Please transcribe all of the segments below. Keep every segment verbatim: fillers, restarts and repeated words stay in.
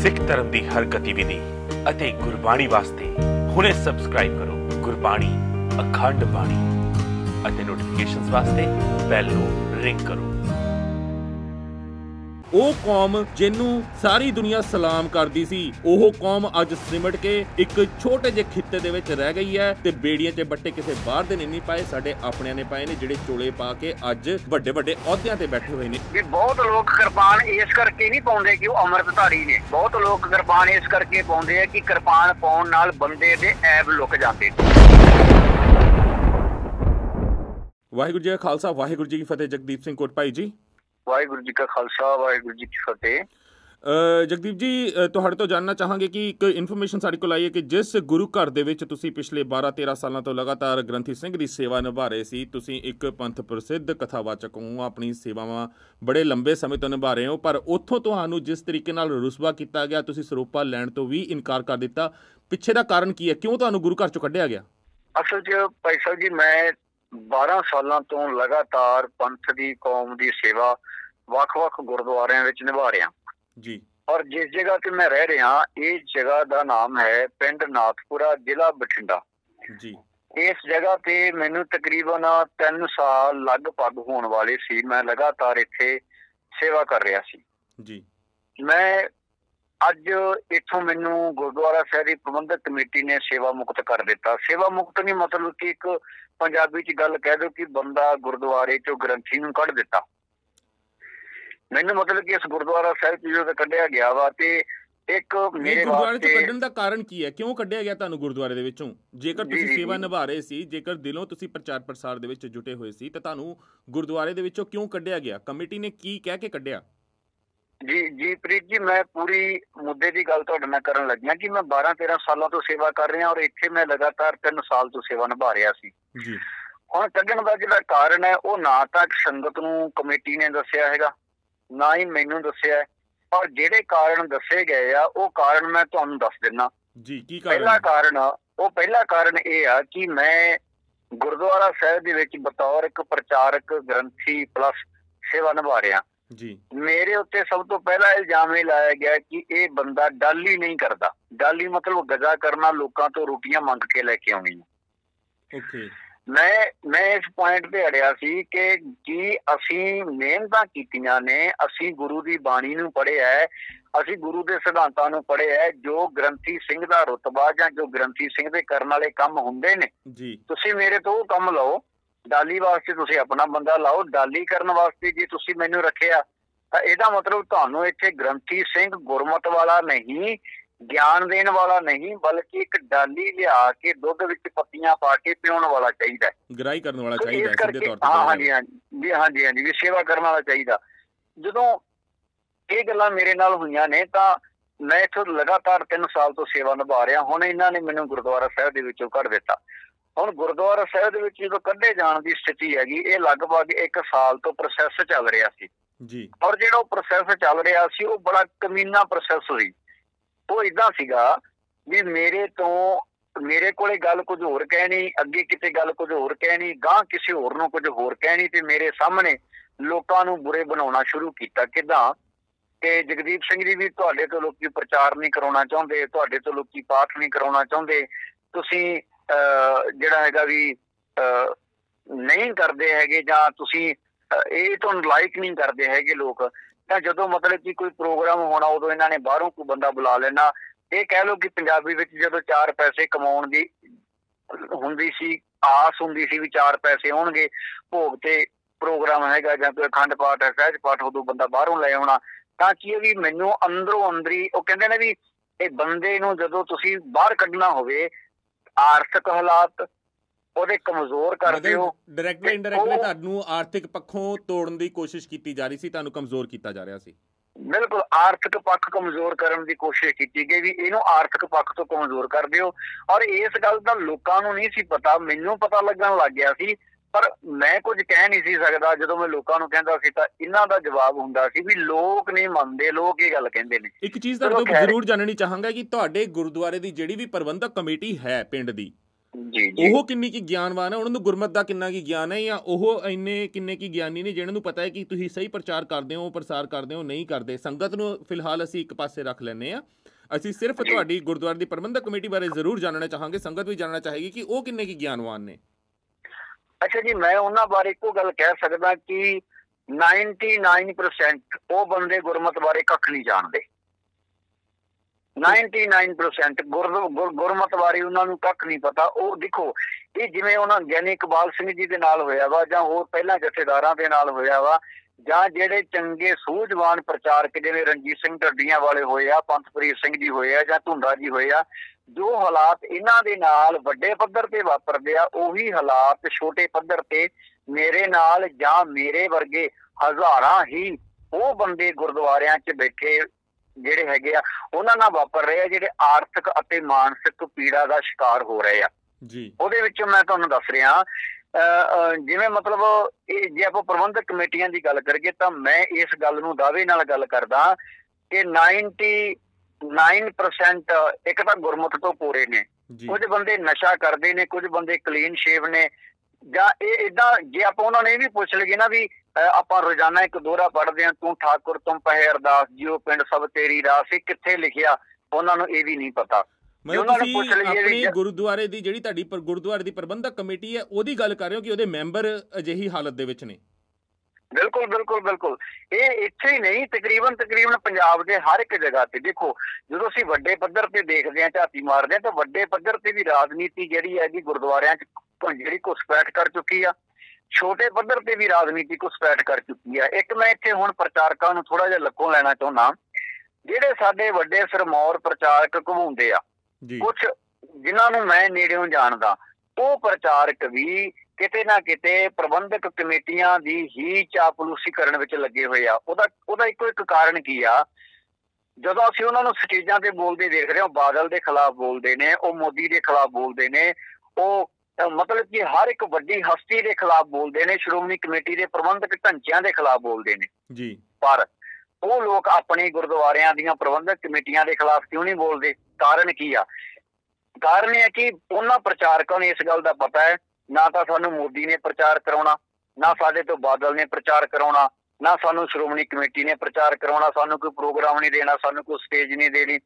सिख धर्म की हर गतिविधि ਅਤੇ ਗੁਰਬਾਣੀ ਵਾਸਤੇ ਹੁਣੇ ਸਬਸਕ੍ਰਾਈਬ ਕਰੋ ਗੁਰਬਾਣੀ ਅਖੰਡ ਬਾਣੀ ਅਤੇ ਨੋਟੀਫਿਕੇਸ਼ਨਸ ਵਾਸਤੇ ਬੈਲ ਨੂੰ ਰਿੰਗ ਕਰੋ। ਉਹ ਕੌਮ ਜਿਹਨੂੰ ਸਾਰੀ ਦੁਨੀਆ ਸਲਾਮ ਕਰਦੀ ਸੀ, ਉਹ ਕੌਮ ਅੱਜ ਸਿਮਟ ਕੇ ਇੱਕ ਛੋਟੇ ਜਿਹੇ ਖਿੱਤੇ ਦੇ ਵਿੱਚ ਰਹਿ ਗਈ ਹੈ ਤੇ ਬੇੜੀਆਂ 'ਚ ਬੱਟੇ ਕਿਸੇ ਬਾਹਰ ਦੇ ਨਹੀਂ ਪਾਏ, ਸਾਡੇ ਆਪਣਿਆਂ ਨੇ ਪਾਏ ਨੇ, ਜਿਹੜੇ ਚੋਲੇ ਪਾ ਕੇ ਅੱਜ ਵੱਡੇ ਵੱਡੇ ਅਹੁਦਿਆਂ ਤੇ ਬੈਠੇ ਹੋਏ ਨੇ। ਵੀ ਬਹੁਤ ਲੋਕ ਕਿਰਪਾਨ ਇਸ ਕਰਕੇ ਨਹੀਂ ਪਾਉਂਦੇ ਕਿ ਉਹ ਅੰਮ੍ਰਿਤਧਾਰੀ ਨੇ, ਬਹੁਤ ਲੋਕ ਕਿਰਪਾਨ ਇਸ ਕਰਕੇ ਪਾਉਂਦੇ ਆ ਕਿ ਕਿਰਪਾਨ ਪਾਉਣ ਨਾਲ ਬੰਦੇ ਦੇ ਐਬ ਲੁਕ ਜਾਂਦੇ। ਵਾਹਿਗੁਰੂ ਜੀ ਕਾ ਖਾਲਸਾ, ਵਾਹਿਗੁਰੂ ਜੀ ਕੀ ਫਤਿਹ। ਜਗਦੀਪ ਸਿੰਘ ਕੋਟਭਾਈ ਜੀ। ਵਾਹਿਗੁਰੂ ਜੀ ਕਾ ਖਾਲਸਾ, ਵਾਹਿਗੁਰੂ ਜੀ ਕੀ ਫਤਿਹ। ਜਗਦੀਪ ਜੀ, ਤੁਹਾਡੇ ਤੋਂ ਜਾਣਨਾ ਚਾਹਾਂਗੇ ਕਿ ਇੱਕ ਇਨਫੋਰਮੇਸ਼ਨ ਸਾਡੇ ਕੋਲ ਆਈ ਹੈ ਕਿ ਜਿਸ ਗੁਰੂ ਘਰ ਦੇ ਵਿੱਚ ਤੁਸੀਂ ਪਿਛਲੇ ਬਾਰਾਂ ਤੇਰਾਂ ਸਾਲਾਂ ਤੋਂ ਲਗਾਤਾਰ ਗ੍ਰੰਥੀ ਸਿੰਘ ਦੀ ਸੇਵਾ ਨਿਭਾ ਰਹੇ ਸੀ, ਤੁਸੀਂ ਇੱਕ ਪੰਥ ਪ੍ਰਸਿੱਧ ਕਥਾਵਾਚਕ ਹੋ, ਆਪਣੀ ਸੇਵਾਵਾਂ ਬੜੇ ਲੰਬੇ ਸਮੇਂ ਤੋਂ ਨਿਭਾ ਰਹੇ ਹੋ, ਪਰ ਉੱਥੋਂ ਤੁਹਾਨੂੰ ਜਿਸ ਤਰੀਕੇ ਨਾਲ ਰੁਸਵਾ ਕੀਤਾ ਗਿਆ, ਤੁਸੀਂ ਸਰੋਪਾ ਲੈਣ ਤੋਂ ਵੀ ਇਨਕਾਰ ਕਰ ਦਿੱਤਾ। ਪਿੱਛੇ ਦਾ ਕਾਰਨ ਕੀ ਹੈ? ਕਿਉਂ ਤੁਹਾਨੂੰ ਗੁਰੂ ਘਰ ਚੋਂ ਕੱਢਿਆ ਗਿਆ? ਅਸਲ 'ਚ ਭਾਈ ਸਾਹਿਬ ਜੀ, ਮੈਂ ਬਾਰਾਂ ਸਾਲਾਂ ਤੋਂ ਲਗਾਤਾਰ ਪੰਥ ਦੀ ਕੌਮ ਦੀ ਸੇਵਾ ਵੱਖ-ਵੱਖ ਗੁਰਦੁਆਰਿਆਂ ਵਿੱਚ ਨਿਭਾ ਰਿਹਾ ਜੀ। ਔਰ ਜਿਸ ਜਗ੍ਹਾ ਤੇ ਮੈਂ ਰਹਿ ਰਿਹਾ, ਇਹ ਜਗ੍ਹਾ ਦਾ ਨਾਮ ਹੈ ਪਿੰਡ ਨਾਥਪੁਰਾ, ਜ਼ਿਲ੍ਹਾ ਬਠਿੰਡਾ ਜੀ। ਇਸ ਜਗ੍ਹਾ ਤੇ ਮੈਨੂੰ ਤਕਰੀਬਨ ਤਿੰਨ ਸਾਲ ਲਗਭਗ ਹੋਣ ਵਾਲੇ ਸੀ, ਮੈਂ ਲਗਾਤਾਰ ਇੱਥੇ ਸੇਵਾ ਕਰ ਰਿਹਾ ਸੀ ਜੀ। ਮੈਂ ਅੱਜ ਇੱਥੋਂ ਮੈਨੂੰ ਗੁਰਦੁਆਰਾ ਸਾਹਿਬ ਦੀ ਪ੍ਰਬੰਧਕ ਕਮੇਟੀ ਨੇ ਸੇਵਾ ਮੁਕਤ ਕਰ ਦਿੱਤਾ। ਸੇਵਾ ਮੁਕਤ ਨਹੀਂ ਮਤਲਬ ਕਿ ਇੱਕ ਪੰਜਾਬੀ 'ਚ ਗੱਲ ਕਹਿ ਦਿਓ ਕਿ ਬੰਦਾ ਗੁਰਦੁਆਰੇ 'ਚੋਂ ਗ੍ਰੰਥੀ ਨੂੰ ਕੱਢ ਦਿੱਤਾ। ਮੈਨੂੰ ਮਤਲਬ ਕਿ ਇਸ ਗੁਰਦੁਆਰਾ ਸਾਹਿਬ 'ਚ ਜਦੋਂ ਕੱਢਿਆ ਗਿਆ ਵਾ, ਤੇ ਇੱਕ ਮੇਰੇ ਗੁਰਦੁਆਰੇ ਤੋਂ ਕੱਢਣ ਦਾ ਕਾਰਨ ਕੀ ਹੈ? ਕਿਉਂ ਕੱਢਿਆ ਗਿਆ ਤੁਹਾਨੂੰ ਗੁਰਦੁਆਰੇ ਦੇ ਵਿੱਚੋਂ? ਜੇਕਰ ਤੁਸੀਂ ਸੇਵਾ ਨਿਭਾ ਰਹੇ ਸੀ, ਜੇਕਰ ਦਿਲੋਂ ਤੁਸੀਂ ਪ੍ਰਚਾਰ ਪ੍ਰਸਾਰ ਦੇ ਵਿੱਚ ਜੁਟੇ ਹੋਏ ਸੀ, ਤਾਂ ਤੁਹਾਨੂੰ ਗੁਰਦੁਆਰੇ ਦੇ ਵਿੱਚੋਂ ਕਿਉਂ ਕੱਢਿਆ ਗਿਆ? ਕਮੇਟੀ ਨੇ ਕੀ ਕਹਿ ਕੇ ਕੱਢਿਆ? ਜੀ ਜੀ ਪ੍ਰੀਤ ਜੀ, ਮੈਂ ਪੂਰੀ ਮੁੱਦੇ ਦੀ ਗੱਲ ਤੁਹਾਡੇ ਨਾਲ ਕਰਨ ਲੱਗਿਆ ਕਿ ਮੈਂ ਬਾਰਾਂ ਤੇਰਾਂ ਸਾਲਾਂ ਤੋਂ ਸੇਵਾ ਕਰ ਰਿਹਾ ਔਰ ਇੱਥੇ ਮੈਂ ਲਗਾਤਾਰ ਤਿੰਨ ਸਾਲ ਤੋਂ ਸੇਵਾ ਨਿਭਾ ਰਿਹਾ ਸੀ ਜੀ। ਹੁਣ ਕੱਢਣ ਦਾ ਜਿਹੜਾ ਕਾਰਨ ਹੈ, ਉਹ ਨਾ ਤਾਂ ਸੰਗਤ ਨੂੰ ਕਮੇਟੀ ਨੇ ਦੱਸਿਆ ਹੈਗਾ, ਨਾ ਹੀ ਮੈਨੂੰ ਦੱਸਿਆ। ਔਰ ਜਿਹੜੇ ਕਾਰਨ ਦੱਸੇ ਗਏ ਆ, ਉਹ ਕਾਰਨ ਮੈਂ ਤੁਹਾਨੂੰ ਦੱਸ ਦਿੰਦਾ ਜੀ। ਕੀ ਕਾਰਨ? ਪਹਿਲਾ ਕਾਰਨ ਉਹ ਪਹਿਲਾ ਕਾਰਨ ਇਹ ਆ ਕਿ ਮੈਂ ਗੁਰਦੁਆਰਾ ਸਾਹਿਬ ਦੇ ਵਿੱਚ ਬਤੌਰ ਇੱਕ ਪ੍ਰਚਾਰਕ ਗ੍ਰੰਥੀ ਪਲੱਸ ਸੇਵਾ ਨਿਭਾ ਰਿਹਾ ਜੀ। ਮੇਰੇ ਉੱਤੇ ਸਭ ਤੋਂ ਪਹਿਲਾ ਇਲਜ਼ਾਮ ਇਹ ਲਾਇਆ ਗਿਆ ਕਿ ਇਹ ਬੰਦਾ ਡਾਲੀ ਨਹੀਂ ਕਰਦਾ। ਡਾਲੀ ਮਤਲਬ ਗਜ਼ਾ ਕਰਨਾ, ਲੋਕਾਂ ਤੋਂ ਰੋਟੀਆਂ ਮੰਗ ਕੇ ਲੈ ਕੇ ਆਉਣੀ। ਓਕੇ। ਮੈਂ ਮੈਂ ਇਸ ਪੁਆਇੰਟ ਤੇ ਅੜਿਆ ਸੀ ਕਿ ਕੀ ਅਸੀਂ ਮਿਹਨਤਾਂ ਕੀਤੀਆਂ ਨੇ, ਅਸੀਂ ਗੁਰੂ ਦੀ ਬਾਣੀ ਨੂੰ ਪੜ੍ਹਿਆ ਹੈ, ਅਸੀਂ ਗੁਰੂ ਦੇ ਸਿਧਾਂਤਾਂ ਨੂੰ ਪੜ੍ਹਿਆ ਹੈ, ਜੋ ਗ੍ਰੰਥੀ ਸਿੰਘ ਦਾ ਰੁਤਬਾ ਜਾਂ ਜੋ ਗ੍ਰੰਥੀ ਸਿੰਘ ਦੇ ਕਰਨ ਵਾਲੇ ਕੰਮ ਹੁੰਦੇ ਨੇ ਜੀ, ਤੁਸੀਂ ਮੇਰੇ ਤੋਂ ਉਹ ਕੰਮ ਲਓ। ਡਾਲੀ ਵਾਸਤੇ ਤੁਸੀਂ ਆਪਣਾ ਬੰਦਾ ਲਾਓ, ਡਾਲੀ ਕਰਨ ਵਾਸਤੇ ਜੇ ਤੁਸੀਂ ਮੈਨੂੰ ਰੱਖਿਆ ਤਾਂ ਇਹਦਾ ਮਤਲਬ ਤੁਹਾਨੂੰ ਇੱਥੇ ਗ੍ਰੰਥੀ ਸਿੰਘ ਗੁਰਮਤ ਵਾਲਾ ਨਹੀਂ, ਗਿਆਨ ਦੇਣ ਵਾਲਾ ਨਹੀਂ, ਬਲਕਿ ਇੱਕ ਡਾਲੀ ਲਿਆ ਕੇ ਦੁੱਧ ਵਿੱਚ ਪੱਤੀਆਂ ਪਾ ਕੇ ਪਿਉਣ ਵਾਲਾ ਚਾਹੀਦਾ, ਗ੍ਰਾਈ ਕਰਨ ਵਾਲਾ ਚਾਹੀਦਾ। ਇਸ ਕਰਕੇ ਹਾਂ ਹਾਂਜੀ ਹਾਂਜੀ ਹਾਂਜੀ ਹਾਂਜੀ ਵੀ ਸੇਵਾ ਕਰਨ ਵਾਲਾ ਚਾਹੀਦਾ। ਜਦੋਂ ਇਹ ਗੱਲਾਂ ਮੇਰੇ ਨਾਲ ਹੋਈਆਂ ਨੇ ਤਾਂ ਮੈਂ ਇੱਥੋਂ ਲਗਾਤਾਰ ਤਿੰਨ ਸਾਲ ਤੋਂ ਸੇਵਾ ਨਿਭਾ ਰਿਹਾ। ਹੁਣ ਇਹਨਾਂ ਨੇ ਮੈਨੂੰ ਗੁਰਦੁਆਰਾ ਸਾਹਿਬ ਦੇ ਵਿੱਚੋਂ ਕੱਢ ਦਿੱਤਾ। ਹੁਣ ਗੁਰਦੁਆਰਾ ਸਾਹਿਬ ਦੇ ਵਿੱਚ ਜਦੋਂ ਕੱਢੇ ਜਾਣ ਦੀ ਸਥਿਤੀ ਹੈਗੀ, ਇਹ ਲਗਭਗ ਇੱਕ ਸਾਲ ਤੋਂ ਪ੍ਰੋਸੈਸ ਚੱਲ ਰਿਹਾ ਸੀ ਜੀ। ਔਰ ਜਿਹੜਾ ਉਹ ਪ੍ਰੋਸੈਸ ਚੱਲ ਰਿਹਾ ਸੀ, ਉਹ ਬੜਾ ਕਮੀਨਾ ਪ੍ਰੋਸੈਸ ਹੋਈ। ਉਹ ਏਦਾਂ ਸੀਗਾ ਵੀ ਮੇਰੇ ਤੋਂ ਮੇਰੇ ਕੋਲੇ ਗੱਲ ਕੁਝ ਹੋਰ ਕਹਿਣੀ, ਅੱਗੇ ਕਿਤੇ ਗੱਲ ਕੁਝ ਹੋਰ ਕਹਿਣੀ, ਗਾਂਹ ਕਿਸੇ ਹੋਰ ਨੂੰ ਕੁਝ ਹੋਰ ਕਹਿਣੀ, ਤੇ ਮੇਰੇ ਸਾਹਮਣੇ ਲੋਕਾਂ ਨੂੰ ਬੁਰੇ ਬਣਾਉਣਾ ਸ਼ੁਰੂ ਕੀਤਾ। ਕਿੱਦਾਂ ਕਿ ਜਗਦੀਪ ਸਿੰਘ ਜੀ ਵੀ ਤੁਹਾਡੇ ਤੋਂ ਲੋਕੀ ਪ੍ਰਚਾਰ ਨਹੀਂ ਕਰਾਉਣਾ ਚਾਹੁੰਦੇ, ਤੁਹਾਡੇ ਤੋਂ ਲੋਕੀ ਪਾਠ ਨਹੀਂ ਕਰਾਉਣਾ ਚਾਹੁੰਦੇ, ਤੁਸੀਂ ਜਿਹੜਾ ਹੈਗਾ ਵੀ ਨਹੀਂ ਕਰਦੇ ਹੈਗੇ, ਜਾਂ ਤੁਸੀਂ ਇਹ ਤੁਹਾਨੂੰ ਲਾਈਕ ਨਹੀਂ ਕਰਦੇ ਹੈਗੇ ਲੋਕ। ਤਾਂ ਜਦੋਂ ਮਤਲਬ ਕਿ ਕੋਈ ਪ੍ਰੋਗਰਾਮ ਹੋਣਾ, ਉਦੋਂ ਇਹਨਾਂ ਨੇ ਬਾਹਰੋਂ ਕੋਈ ਬੰਦਾ ਬੁਲਾ ਲੈਣਾ। ਇਹ ਕਹਿ ਲਓ ਕਿ ਪੰਜਾਬੀ ਵਿੱਚ ਜਦੋਂ ਚਾਰ ਪੈਸੇ ਕਮਾਉਣ ਦੀ ਹੁੰਦੀ ਸੀ, ਆਸ ਹੁੰਦੀ ਸੀ ਵੀ ਚਾਰ ਪੈਸੇ ਆਉਣਗੇ, ਭੋਗ ਤੇ ਪ੍ਰੋਗਰਾਮ ਹੈਗਾ ਜਾਂ ਕੋਈ ਅਖੰਡ ਪਾਠ ਹੈ, ਸਹਿਜ ਪਾਠ, ਉਦੋਂ ਬੰਦਾ ਬਾਹਰੋਂ ਲੈ ਆਉਣਾ। ਤਾਂ ਕੀ ਹੈ ਵੀ ਮੈਨੂੰ ਅੰਦਰੋਂ ਅੰਦਰੀ ਉਹ ਕਹਿੰਦੇ ਨੇ ਵੀ ਇਹ ਬੰਦੇ ਨੂੰ ਜਦੋਂ ਤੁਸੀਂ ਬਾਹਰ ਕੱਢਣਾ ਹੋਵੇ, ਆਰਥਿਕ ਹਾਲਾਤ ਉਹਦੇ ਕਮਜ਼ੋਰ ਕਰਦੇ ਹੋ। ਡਾਇਰੈਕਟਲੀ ਇਨਡਾਇਰੈਕਟਲੀ ਤੁਹਾਨੂੰ ਆਰਥਿਕ ਪੱਖੋਂ ਤੋੜਨ ਦੀ ਕੋਸ਼ਿਸ਼ ਕੀਤੀ ਜਾ ਰਹੀ ਸੀ, ਤੁਹਾਨੂੰ ਕਮਜ਼ੋਰ ਕੀਤਾ ਜਾ ਰਿਹਾ ਸੀ। ਬਿਲਕੁਲ ਆਰਥਿਕ ਪੱਖ ਕਮਜ਼ੋਰ ਕਰਨ ਦੀ ਕੋਸ਼ਿਸ਼ ਕੀਤੀ ਗਈ ਵੀ ਇਹਨੂੰ ਆਰਥਿਕ ਪੱਖ ਤੋਂ ਕਮਜ਼ੋਰ ਕਰ ਦਿਓ। ਔਰ ਇਸ ਗੱਲ ਦਾ ਲੋਕਾਂ ਨੂੰ ਨਹੀਂ ਸੀ ਪਤਾ, ਮੈਨੂੰ ਪਤਾ ਲੱਗਣ ਲੱਗ ਗਿਆ ਸੀ, ਪਰ ਮੈਂ ਕੁਝ ਕਹਿ ਨਹੀਂ ਸੀ ਸਕਦਾ। ਜਦੋਂ ਮੈਂ ਲੋਕਾਂ ਨੂੰ ਕਹਿੰਦਾ ਸੀ ਤਾਂ ਇਹਨਾਂ ਦਾ ਜਵਾਬ ਹੁੰਦਾ ਸੀ ਵੀ ਲੋਕ ਨਹੀਂ ਮੰਨਦੇ, ਲੋਕ ਇਹ ਗੱਲ ਕਹਿੰਦੇ ਨੇ। ਇੱਕ ਚੀਜ਼ ਤੁਹਾਡੇ ਤੋਂ ਜ਼ਰੂਰ ਜਾਣਨੀ ਚਾਹਾਂਗਾ ਕਿ ਤੁਹਾਡੇ ਗੁਰਦੁਆਰੇ ਦੀ ਜਿਹੜੀ ਵੀ ਪ੍ਰਬੰਧਕ ਕਮੇਟੀ ਹੈ ਪਿੰਡ ਦੀ, ਜੀ ਜੀ ਉਹ ਕਿੰਨੀ ਕੀ ਗਿਆਨਵਾਨ ਹੈ, ਉਹਨਾਂ ਨੂੰ ਗੁਰਮਤ ਦਾ ਕਿੰਨਾ ਕੀ ਗਿਆਨ ਹੈ, ਜਾਂ ਉਹ ਇੰਨੇ ਕਿੰਨੇ ਕੀ ਗਿਆਨੀ ਨੇ ਜਿਹਨਾਂ ਨੂੰ ਪਤਾ ਹੈ ਕਿ ਤੁਸੀਂ ਸਹੀ ਪ੍ਰਚਾਰ ਕਰਦੇ ਹੋ, ਪ੍ਰਸਾਰ ਕਰਦੇ ਹੋ, ਨਹੀਂ ਕਰਦੇ। ਸੰਗਤ ਨੂੰ ਫਿਲਹਾਲ ਅਸੀਂ ਇੱਕ ਪਾਸੇ ਰੱਖ ਲੈਂਦੇ ਹਾਂ। ਅਸੀਂ ਸਿਰਫ ਤੁਹਾਡੀ ਗੁਰਦੁਆਰੇ ਦੀ ਪ੍ਰਬੰਧਕ ਕਮੇਟੀ ਬਾਰੇ ਜ਼ਰੂਰ ਜਾਣਨਾ ਚਾਹਾਂਗੇ, ਸੰਗਤ ਵੀ ਜਾਣਨਾ ਚਾਹੇਗੀ ਕਿ ਉਹ ਕਿੰਨੇ ਕੀ ਗਿਆਨਵਾਨ ਨੇ। ਅੱਛਾ ਜੀ, ਮੈਂ ਉਹਨਾਂ ਬਾਰੇ ਇੱਕੋ ਗੱਲ ਕਹਿ ਸਕਦਾ ਕਿ ਨਿन्यानवे परसेंट ਉਹ ਬੰਦੇ ਗੁਰਮਤ ਬਾਰੇ ਕੱਖ ਨਹੀਂ ਜਾਣਦੇ। ਨਿन्यानवे परसेंट ਗੁਰ ਗੁਰਮਤ ਬਾਰੇ ਉਹਨਾਂ ਨੂੰ ਕੱਖ ਨਹੀਂ ਪਤਾ। ਉਹ ਦੇਖੋ, ਇਹ ਜਿਵੇਂ ਉਹਨਾਂ ਗਿਆਨੀ ਇਕਬਾਲ ਸਿੰਘ ਜੀ ਦੇ ਨਾਲ ਹੋਇਆ ਵਾ, ਜਾਂ ਹੋਰ ਪਹਿਲਾਂ ਜਥੇਦਾਰਾਂ ਦੇ ਨਾਲ ਹੋਇਆ ਵਾ, ਜਾਂ ਜਿਹੜੇ ਚੰਗੇ ਸੂਝਵਾਨ ਪ੍ਰਚਾਰਕ ਜਿਵੇਂ ਰਣਜੀਤ ਸਿੰਘ ਢੱਡੀਆਂ ਵਾਲੇ ਹੋਏ ਆ, ਪੰਥਪ੍ਰੀਤ ਸਿੰਘ ਜੀ ਹੋਏ ਆ, ਜਾਂ ਧੁੰਦਾ ਜੀ ਹੋਏ ਆ, ਜੋ ਹਾਲਾਤ ਇਹਨਾਂ ਦੇ ਨਾਲ ਵੱਡੇ ਪੱਧਰ ਤੇ ਵਾਪਰਦੇ ਆ, ਉਹੀ ਹਾਲਾਤ ਛੋਟੇ ਪੱਧਰ ਤੇ ਮੇਰੇ ਨਾਲ ਜਾਂ ਮੇਰੇ ਵਰਗੇ ਹਜ਼ਾਰਾਂ ਹੀ ਉਹ ਬੰਦੇ ਗੁਰਦੁਆਰਿਆਂ 'ਚ ਬੈਠੇ ਜਿਹੜੇ ਹੈਗੇ ਆ ਉਹਨਾਂ ਨਾਲ ਵਾਪਰ ਰਹੇ ਆ, ਜਿਹੜੇ ਆਰਥਿਕ ਅਤੇ ਮਾਨਸਿਕ ਪੀੜਾ ਦਾ ਸ਼ਿਕਾਰ ਹੋ ਰਹੇ ਆ ਜੀ। ਉਹਦੇ ਵਿੱਚੋਂ ਮੈਂ ਤੁਹਾਨੂੰ ਦੱਸ ਰਿਹਾ, ਜਿਵੇਂ ਮਤਲਬ ਇਹ ਜੇ ਆਪਾਂ ਪ੍ਰਬੰਧਕ ਕਮੇਟੀਆਂ ਦੀ ਗੱਲ ਕਰੀਏ ਤਾਂ ਮੈਂ ਇਸ ਗੱਲ ਨੂੰ ਦਾਅਵੇ ਨਾਲ ਗੱਲ ਕਰਦਾ ਕਿ ਨਿन्यानवे परसेंट ਇੱਕ ਤਾਂ ਗੁਰਮਤ ਤੋਂ ਪੂਰੇ ਨੇ, ਕੁਝ ਬੰਦੇ ਨਸ਼ਾ ਕਰਦੇ ਨੇ, ਕੁਝ ਬੰਦੇ ਕਲੀਨ ਸ਼ੇਵ ਨੇ, ਜਾਂ ਇਹ ਏਦਾਂ ਜੇ ਆਪਾਂ ਉਹਨਾਂ ਨੂੰ ਇਹ ਵੀ ਪੁੱਛ ਲਈਏ ਨਾ ਵੀ ਆਪਾਂ ਰੋਜ਼ਾਨਾ ਇੱਕ ਦੋਹਰਾ ਪੜ੍ਹਦੇ ਹਾਂ, ਤੂੰ ਠਾਕੁਰ ਤੁਮ ਪਹਿ ਅਰਦਾਸ ਜਿਉ ਪਿੰਡ ਸਭ ਤੇਰੀ ਰਾਸ, ਇਹ ਕਿੱਥੇ ਲਿਖਿਆ ਉਹਨਾਂ ਨੂੰ ਇਹ ਵੀ ਨਹੀਂ ਪਤਾ। ਆਪਣੇ ਗੁਰਦੁਆਰੇ ਦੀ ਜਿਹੜੀ ਤੁਹਾਡੀ ਗੁਰਦੁਆਰੇ ਦੀ ਪ੍ਰਬੰਧਕ ਕਮੇਟੀ ਹੈ ਉਹਦੀ ਗੱਲ ਕਰ ਰਹੇ ਹੋ ਕਿ ਉਹਦੇ ਮੈਂਬਰ ਅਜਿਹੀ ਹਾਲਤ ਦੇ ਵਿੱਚ ਨੇ? ਬਿਲਕੁਲ ਬਿਲਕੁਲ ਬਿਲਕੁਲ। ਇਹ ਇੱਥੇ ਹੀ ਨਹੀਂ, ਤਕਰੀਬਨ ਤਕਰੀਬਨ ਪੰਜਾਬ ਦੇ ਹਰ ਇੱਕ ਜਗ੍ਹਾ ਤੇ ਦੇਖੋ, ਜਦੋਂ ਅਸੀਂ ਵੱਡੇ ਪੱਧਰ ਤੇ ਦੇਖਦੇ ਹਾਂ, ਝਾਤੀ ਮਾਰਦੇ ਹਾਂ, ਤਾਂ ਵੱਡੇ ਪੱਧਰ ਤੇ ਵੀ ਰਾਜਨੀਤੀ ਜਿਹੜੀ ਹੈਗੀ ਗੁਰਦੁਆਰਿਆਂ 'ਚ ਜਿਹੜੀ ਘੁਸਪੈਠ ਕਰ ਚੁੱਕੀ ਆ, ਛੋਟੇ ਪੱਧਰ ਤੇ ਵੀ ਰਾਜਨੀਤੀ ਘੁਸਪੈਠ ਕਰ ਚੁੱਕੀ ਆ। ਇੱਕ ਮੈਂ ਇੱਥੇ ਹੁਣ ਪ੍ਰਚਾਰਕਾਂ ਨੂੰ ਥੋੜਾ ਜਿਹਾ ਲੱਕੋਂ ਲੈਣਾ ਚਾਹੁੰਦਾ, ਜਿਹੜੇ ਸਾਡੇ ਵੱਡੇ ਸਿਰਮੌਰ ਪ੍ਰਚਾਰਕ ਘੁਮਾਉਂਦੇ ਆ, ਕੁਛ ਜਿਨ੍ਹਾਂ ਨੂੰ ਮੈਂ ਨੇੜਿਓਂ ਜਾਣਦਾ, ਉਹ ਪ੍ਰਚਾਰਕ ਵੀ ਕਿਤੇ ਨਾ ਕਿਤੇ ਪ੍ਰਬੰਧਕ ਕਮੇਟੀਆਂ ਦੀ ਹੀ ਚਾਪਲੂਸੀ ਕਰਨ ਵਿੱਚ ਲੱਗੇ ਹੋਏ ਆ। ਉਹਦਾ ਉਹਦਾ ਇੱਕੋ ਇੱਕ ਕਾਰਨ ਕੀ ਆ, ਜਦੋਂ ਅਸੀਂ ਉਹਨਾਂ ਨੂੰ ਸਟੇਜਾਂ ਤੇ ਬੋਲਦੇ ਦੇਖ ਰਹੇ ਹਾਂ, ਬਾਦਲ ਦੇ ਖਿਲਾਫ ਬੋਲਦੇ ਨੇ, ਉਹ ਮੋਦੀ ਦੇ ਖਿਲਾਫ ਬੋਲਦੇ ਨੇ, ਉਹ ਮਤਲਬ ਕਿ ਹਰ ਇੱਕ ਵੱਡੀ ਹਸਤੀ ਦੇ ਖਿਲਾਫ ਬੋਲਦੇ ਨੇ, ਸ਼੍ਰੋਮਣੀ ਕਮੇਟੀ ਦੇ ਪ੍ਰਬੰਧਕ ਢਾਂਚਿਆਂ ਦੇ ਖਿਲਾਫ ਬੋਲਦੇ ਨੇ ਜੀ। ਪਰ ਉਹ ਲੋਕ ਆਪਣੇ ਗੁਰਦੁਆਰਿਆਂ ਦੀਆਂ ਪ੍ਰਬੰਧਕ ਕਮੇਟੀਆਂ ਦੇ ਖਿਲਾਫ ਕਿਉਂ ਨਹੀਂ ਬੋਲਦੇ? ਕਾਰਨ ਕੀ ਆ? ਕਾਰਨ ਇਹ ਹੈ ਕਿ ਉਹਨਾਂ ਪ੍ਰਚਾਰਕਾਂ ਨੂੰ ਇਸ ਗੱਲ ਦਾ ਪਤਾ ਹੈ, ਨਾ ਤਾਂ ਸਾਨੂੰ ਮੋਦੀ ਨੇ ਪ੍ਰਚਾਰ ਕਰਾਉਣਾ, ਨਾ ਸਾਡੇ ਤੋਂ ਬਾਦਲ ਨੇ ਪ੍ਰਚਾਰ ਕਰਾਉਣਾ, ਨਾ ਸਾਨੂੰ ਸ਼੍ਰੋਮਣੀ ਕਮੇਟੀ ਨੇ ਪ੍ਰਚਾਰ ਕਰਾਉਣਾ, ਸਾਨੂੰ ਕੋਈ ਪ੍ਰੋਗਰਾਮ ਨਹੀਂ ਦੇਣਾ, ਸਾਨੂੰ ਕੋਈ ਸਟੇਜ ਨਹੀਂ ਦੇਣੀ।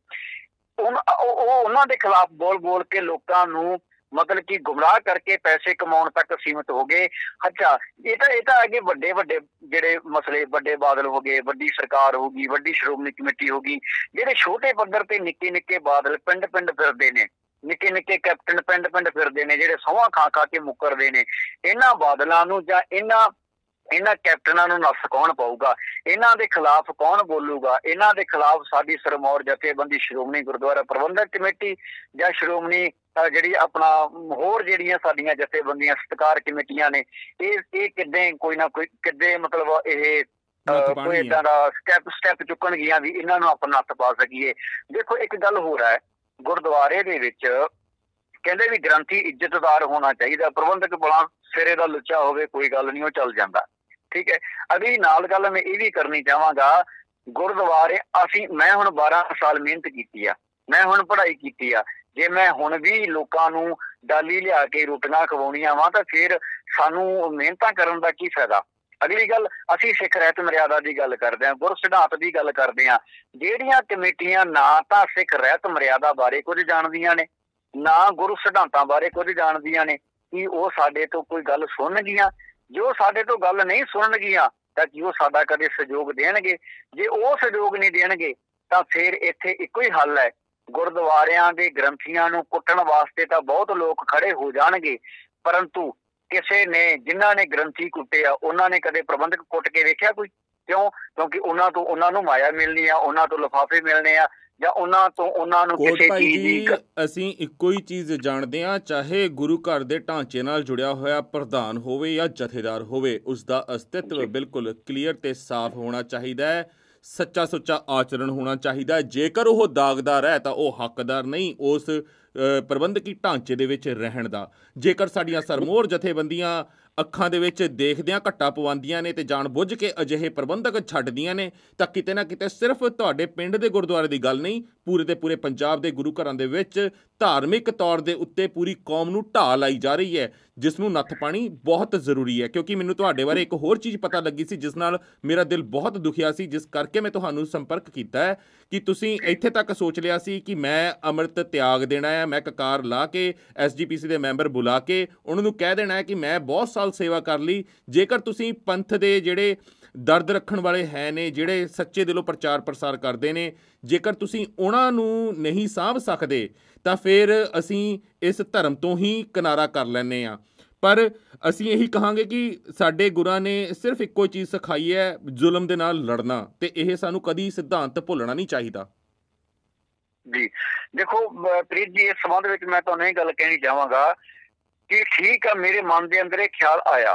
ਉਹ ਉਹਨਾਂ ਦੇ ਖਿਲਾਫ ਬੋਲ ਬੋਲ ਕੇ ਲੋਕਾਂ ਨੂੰ ਮਤਲਬ ਕਿ ਗੁੰਮਰਾਹ ਕਰਕੇ ਪੈਸੇ ਕਮਾਉਣ ਤੱਕ ਸੀਮਿਤ ਹੋ ਗਏ। ਅੱਛਾ, ਇਹ ਤਾਂ ਇਹ ਤਾਂ ਅੱਗੇ ਵੱਡੇ ਵੱਡੇ ਜਿਹੜੇ ਮਸਲੇ, ਵੱਡੇ ਬਾਦਲ ਹੋ ਗਏ, ਵੱਡੀ ਸਰਕਾਰ ਹੋ ਗਈ, ਵੱਡੀ ਸ਼੍ਰੋਮਣੀ ਕਮੇਟੀ ਹੋ ਗਈ, ਜਿਹੜੇ ਛੋਟੇ ਪੱਧਰ ਤੇ ਨਿੱਕੇ ਨਿੱਕੇ ਬਾਦਲ ਪਿੰਡ ਪਿੰਡ ਫਿਰਦੇ ਨੇ, ਨਿੱਕੇ ਨਿੱਕੇ ਕੈਪਟਨ ਪਿੰਡ ਪਿੰਡ ਫਿਰਦੇ ਨੇ, ਜਿਹੜੇ ਸਹੁੰਆਂ ਖਾ ਖਾ ਕੇ ਮੁੱਕਰਦੇ ਨੇ, ਇਹਨਾਂ ਬਾਦਲਾਂ ਨੂੰ ਜਾਂ ਇਹਨਾਂ ਇਹਨਾਂ ਕੈਪਟਨਾਂ ਨੂੰ ਨੱਥ ਕੌਣ ਪਾਊਗਾ? ਇਹਨਾਂ ਦੇ ਖਿਲਾਫ ਕੌਣ ਬੋਲੂਗਾ? ਇਹਨਾਂ ਦੇ ਖਿਲਾਫ ਸਾਡੀ ਸਿਰਮੌਰ ਜਥੇਬੰਦੀ ਸ਼੍ਰੋਮਣੀ ਗੁਰਦੁਆਰਾ ਪ੍ਰਬੰਧਕ ਕਮੇਟੀ ਜਾਂ ਸ਼੍ਰੋਮਣੀ ਜਿਹੜੀ ਆਪਣਾ ਹੋਰ ਜਿਹੜੀਆਂ ਸਾਡੀਆਂ ਜਥੇਬੰਦੀਆਂ ਸਤਿਕਾਰ ਕਮੇਟੀਆਂ ਨੇ, ਇਹ ਇਹ ਕਿੱਦਾਂ ਕੋਈ ਨਾ ਕੋਈ ਕਿੱਦਾਂ ਮਤਲਬ ਇਹ ਕੋਈ ਏਦਾਂ ਦਾ ਸਟੈਪ ਸਟੈਪ ਚੁੱਕਣਗੀਆਂ ਵੀ ਇਹਨਾਂ ਨੂੰ ਆਪਾਂ ਨੱਥ ਪਾ ਸਕੀਏ। ਦੇਖੋ, ਇੱਕ ਗੱਲ ਹੋਰ ਹੈ, ਗੁਰਦੁਆਰੇ ਦੇ ਵਿੱਚ ਕਹਿੰਦੇ ਵੀ ਗ੍ਰੰਥੀ ਇੱਜ਼ਤਦਾਰ ਹੋਣਾ ਚਾਹੀਦਾ, ਪ੍ਰਬੰਧਕ ਬੜਾ ਸਿਰੇ ਦਾ ਲੁੱਚਾ ਹੋਵੇ ਕੋਈ ਗੱਲ ਨਹੀਂ, ਉਹ ਚੱਲ ਜਾਂਦਾ, ਠੀਕ ਹੈ। ਅਗਲੀ ਨਾਲ ਗੱਲ ਮੈਂ ਇਹ ਵੀ ਕਰਨੀ ਚਾਹਾਂਗਾ, ਗੁਰਦੁਆਰੇ ਅਸੀਂ ਮੈਂ ਹੁਣ ਬਾਰਾਂ ਸਾਲ ਮਿਹਨਤ ਕੀਤੀ ਆ, ਮੈਂ ਹੁਣ ਪੜ੍ਹਾਈ ਕੀਤੀ ਆ, ਜੇ ਮੈਂ ਹੁਣ ਵੀ ਲੋਕਾਂ ਨੂੰ ਡਾਲੀ ਲਿਆ ਕੇ ਰੋਟੀਆਂ ਖਵਾਉਣੀਆਂ ਵਾ ਤਾਂ ਫਿਰ ਸਾਨੂੰ ਮਿਹਨਤਾਂ ਕਰਨ ਦਾ ਕੀ ਫਾਇਦਾ? ਅਗਲੀ ਗੱਲ, ਅਸੀਂ ਸਿੱਖ ਰਹਿਤ ਮਰਿਆਦਾ ਦੀ ਗੱਲ ਕਰਦੇ ਹਾਂ, ਗੁਰ ਸਿਧਾਂਤ ਦੀ ਗੱਲ ਕਰਦੇ ਹਾਂ। ਜਿਹੜੀਆਂ ਕਮੇਟੀਆਂ ਨਾ ਤਾਂ ਸਿੱਖ ਰਹਿਤ ਮਰਿਆਦਾ ਬਾਰੇ ਕੁਝ ਜਾਣਦੀਆਂ ਨੇ, ਨਾ ਗੁਰੂ ਸਿਧਾਂਤਾਂ ਬਾਰੇ ਕੁਝ ਜਾਣਦੀਆਂ ਨੇ, ਕੀ ਉਹ ਸਾਡੇ ਤੋਂ ਕੋਈ ਗੱਲ ਸੁਣਨਗੀਆਂ? ਜੇ ਉਹ ਸਾਡੇ ਤੋਂ ਗੱਲ ਨਹੀਂ ਸੁਣਨਗੀਆਂ ਤਾਂ ਕੀ ਉਹ ਸਾਡਾ ਕਦੇ ਸਹਿਯੋਗ ਦੇਣਗੇ? ਜੇ ਉਹ ਸਹਿਯੋਗ ਨਹੀਂ ਦੇਣਗੇ ਤਾਂ ਫਿਰ ਇੱਥੇ ਇੱਕੋ ਹੀ ਹੱਲ ਹੈ, ਗੁਰਦੁਆਰਿਆਂ ਦੇ ਗ੍ਰੰਥੀਆਂ ਨੂੰ ਕੁੱਟਣ ਵਾਸਤੇ ਤਾਂ ਬਹੁਤ ਲੋਕ ਖੜੇ ਹੋ ਜਾਣਗੇ, ਪਰੰਤੂ ਕਿਸੇ ਨੇ ਜਿਨ੍ਹਾਂ ਨੇ ਗ੍ਰੰਥੀ ਕੁੱਟੇ ਆ ਉਹਨਾਂ ਨੇ ਕਦੇ ਪ੍ਰਬੰਧਕ ਕੁੱਟ ਕੇ ਵੇਖਿਆ ਕੋਈ? ਕਿਉਂ? ਕਿਉਂਕਿ ਉਹਨਾਂ ਤੋਂ ਉਹਨਾਂ ਨੂੰ ਮਾਇਆ ਮਿਲਣੀ ਆ, ਉਹਨਾਂ ਤੋਂ ਲਿਫਾਫੇ ਮਿਲਣੇ ਆ, ਜਾਂ ਉਹਨਾਂ ਤੋਂ ਉਹਨਾਂ ਨੂੰ ਕਿਸੇ ਚੀਜ਼ ਦੀ। ਅਸੀਂ ਇੱਕੋ ਹੀ ਚੀਜ਼ ਜਾਣਦੇ ਹਾਂ, ਚਾਹੇ ਗੁਰੂ ਘਰ ਦੇ ਢਾਂਚੇ ਨਾਲ ਜੁੜਿਆ ਹੋਇਆ ਪ੍ਰਧਾਨ ਹੋਵੇ ਜਾਂ ਜਥੇਦਾਰ ਹੋਵੇ, ਉਸ ਦਾ ਅਸਤਿਤਵ ਬਿਲਕੁਲ ਕਲੀਅਰ ਤੇ ਸਾਫ਼ ਹੋਣਾ ਚਾਹੀਦਾ ਹੈ, ਸੱਚਾ ਸੁੱਚਾ ਆਚਰਣ ਹੋਣਾ ਚਾਹੀਦਾ। ਜੇਕਰ ਉਹ ਦਾਗਦਾਰ ਹੈ ਤਾਂ ਉਹ ਹੱਕਦਾਰ ਨਹੀਂ ਉਸ ਪ੍ਰਬੰਧਕੀ ਢਾਂਚੇ ਦੇ ਵਿੱਚ ਰਹਿਣ ਦਾ। ਜੇਕਰ ਸਾਡੀਆਂ ਸਰਮੋਰ ਜਥੇਬੰਦੀਆਂ ਅੱਖਾਂ ਦੇ ਵਿੱਚ ਦੇਖਦਿਆਂ ਘੱਟਾ ਪਵਾਉਂਦੀਆਂ ਨੇ ਤੇ ਜਾਣ ਬੁੱਝ ਕੇ ਅਜਿਹੇ ਪ੍ਰਬੰਧਕ ਛੱਡਦੀਆਂ ਨੇ ਤਾਂ ਕਿਤੇ ਨਾ ਕਿਤੇ ਸਿਰਫ ਤੁਹਾਡੇ ਪਿੰਡ ਦੇ ਗੁਰਦੁਆਰੇ ਦੀ ਗੱਲ ਨਹੀਂ, ਪੂਰੇ ਦੇ ਪੂਰੇ ਪੰਜਾਬ ਦੇ ਗੁਰੂ ਘਰਾਂ ਦੇ ਵਿੱਚ ਧਾਰਮਿਕ ਤੌਰ ਦੇ ਉੱਤੇ ਪੂਰੀ ਕੌਮ ਨੂੰ ਢਾਹ ਲਾਈ ਜਾ ਰਹੀ ਹੈ, ਜਿਸ ਨੂੰ ਨੱਥ ਪਾਣੀ ਬਹੁਤ ਜ਼ਰੂਰੀ ਹੈ। ਕਿਉਂਕਿ ਮੈਨੂੰ ਤੁਹਾਡੇ ਬਾਰੇ ਇੱਕ ਹੋਰ ਚੀਜ਼ ਪਤਾ ਲੱਗੀ ਸੀ ਜਿਸ ਨਾਲ ਮੇਰਾ ਦਿਲ ਬਹੁਤ ਦੁਖਿਆ ਸੀ, ਜਿਸ ਕਰਕੇ ਮੈਂ ਤੁਹਾਨੂੰ ਸੰਪਰਕ ਕੀਤਾ ਹੈ ਕਿ ਤੁਸੀਂ ਇੱਥੇ ਤੱਕ ਸੋਚ ਲਿਆ ਸੀ ਕਿ ਮੈਂ ਅੰਮ੍ਰਿਤ ਤਿਆਗ ਦੇਣਾ ਹੈ, ਮੈਂ ਕਕਾਰ ਲਾ ਕੇ ਐਸ ਜੀ ਪੀ ਸੀ ਦੇ ਮੈਂਬਰ ਬੁਲਾ ਕੇ ਉਹਨਾਂ ਨੂੰ ਕਹਿ ਦੇਣਾ ਹੈ ਕਿ ਮੈਂ ਬਹੁਤ ਸਾਲ ਸੇਵਾ ਕਰ ਲਈ। ਜੇਕਰ ਤੁਸੀਂ ਪੰਥ ਦੇ ਜਿਹੜੇ ਦਰਦ ਰੱਖਣ ਵਾਲੇ ਹੈ ਨੇ, ਜਿਹੜੇ ਸੱਚੇ ਦਿਲੋਂ ਪ੍ਰਚਾਰ ਪ੍ਰਸਾਰ ਕਰਦੇ ਨੇ, ਜੇਕਰ ਤੁਸੀਂ ਉਹਨਾਂ ਨੂੰ ਨਹੀਂ ਸਾਂਭ ਸਕਦੇ ਤਾਂ ਫਿਰ ਅਸੀਂ ਇਸ ਧਰਮ ਤੋਂ ਹੀ ਕਿਨਾਰਾ ਕਰ ਲੈਂਦੇ ਹਾਂ। ਪਰ ਅਸੀਂ ਇਹੀ ਕਹਾਂਗੇ ਕਿ ਸਾਡੇ ਗੁਰਾਂ ਨੇ ਸਿਰਫ ਇੱਕੋ ਚੀਜ਼ ਸਿਖਾਈ ਹੈ, ਜ਼ੁਲਮ ਦੇ ਨਾਲ ਲੜਨਾ, ਤੇ ਇਹ ਸਾਨੂੰ ਕਦੀ ਸਿਧਾਂਤ ਭੁੱਲਣਾ ਨਹੀਂ ਚਾਹੀਦਾ। ਜੀ ਦੇਖੋ ਪ੍ਰੀਤ ਜੀ, ਇਸ ਸੰਬੰਧ ਵਿੱਚ ਮੈਂ ਤੁਹਾਨੂੰ ਇਹ ਗੱਲ ਕਹਿਣੀ ਚਾਹਾਂਗਾ ਕਿ ਠੀਕ ਆ, ਮੇਰੇ ਮਨ ਦੇ ਅੰਦਰ ਇਹ ਖਿਆਲ ਆਇਆ,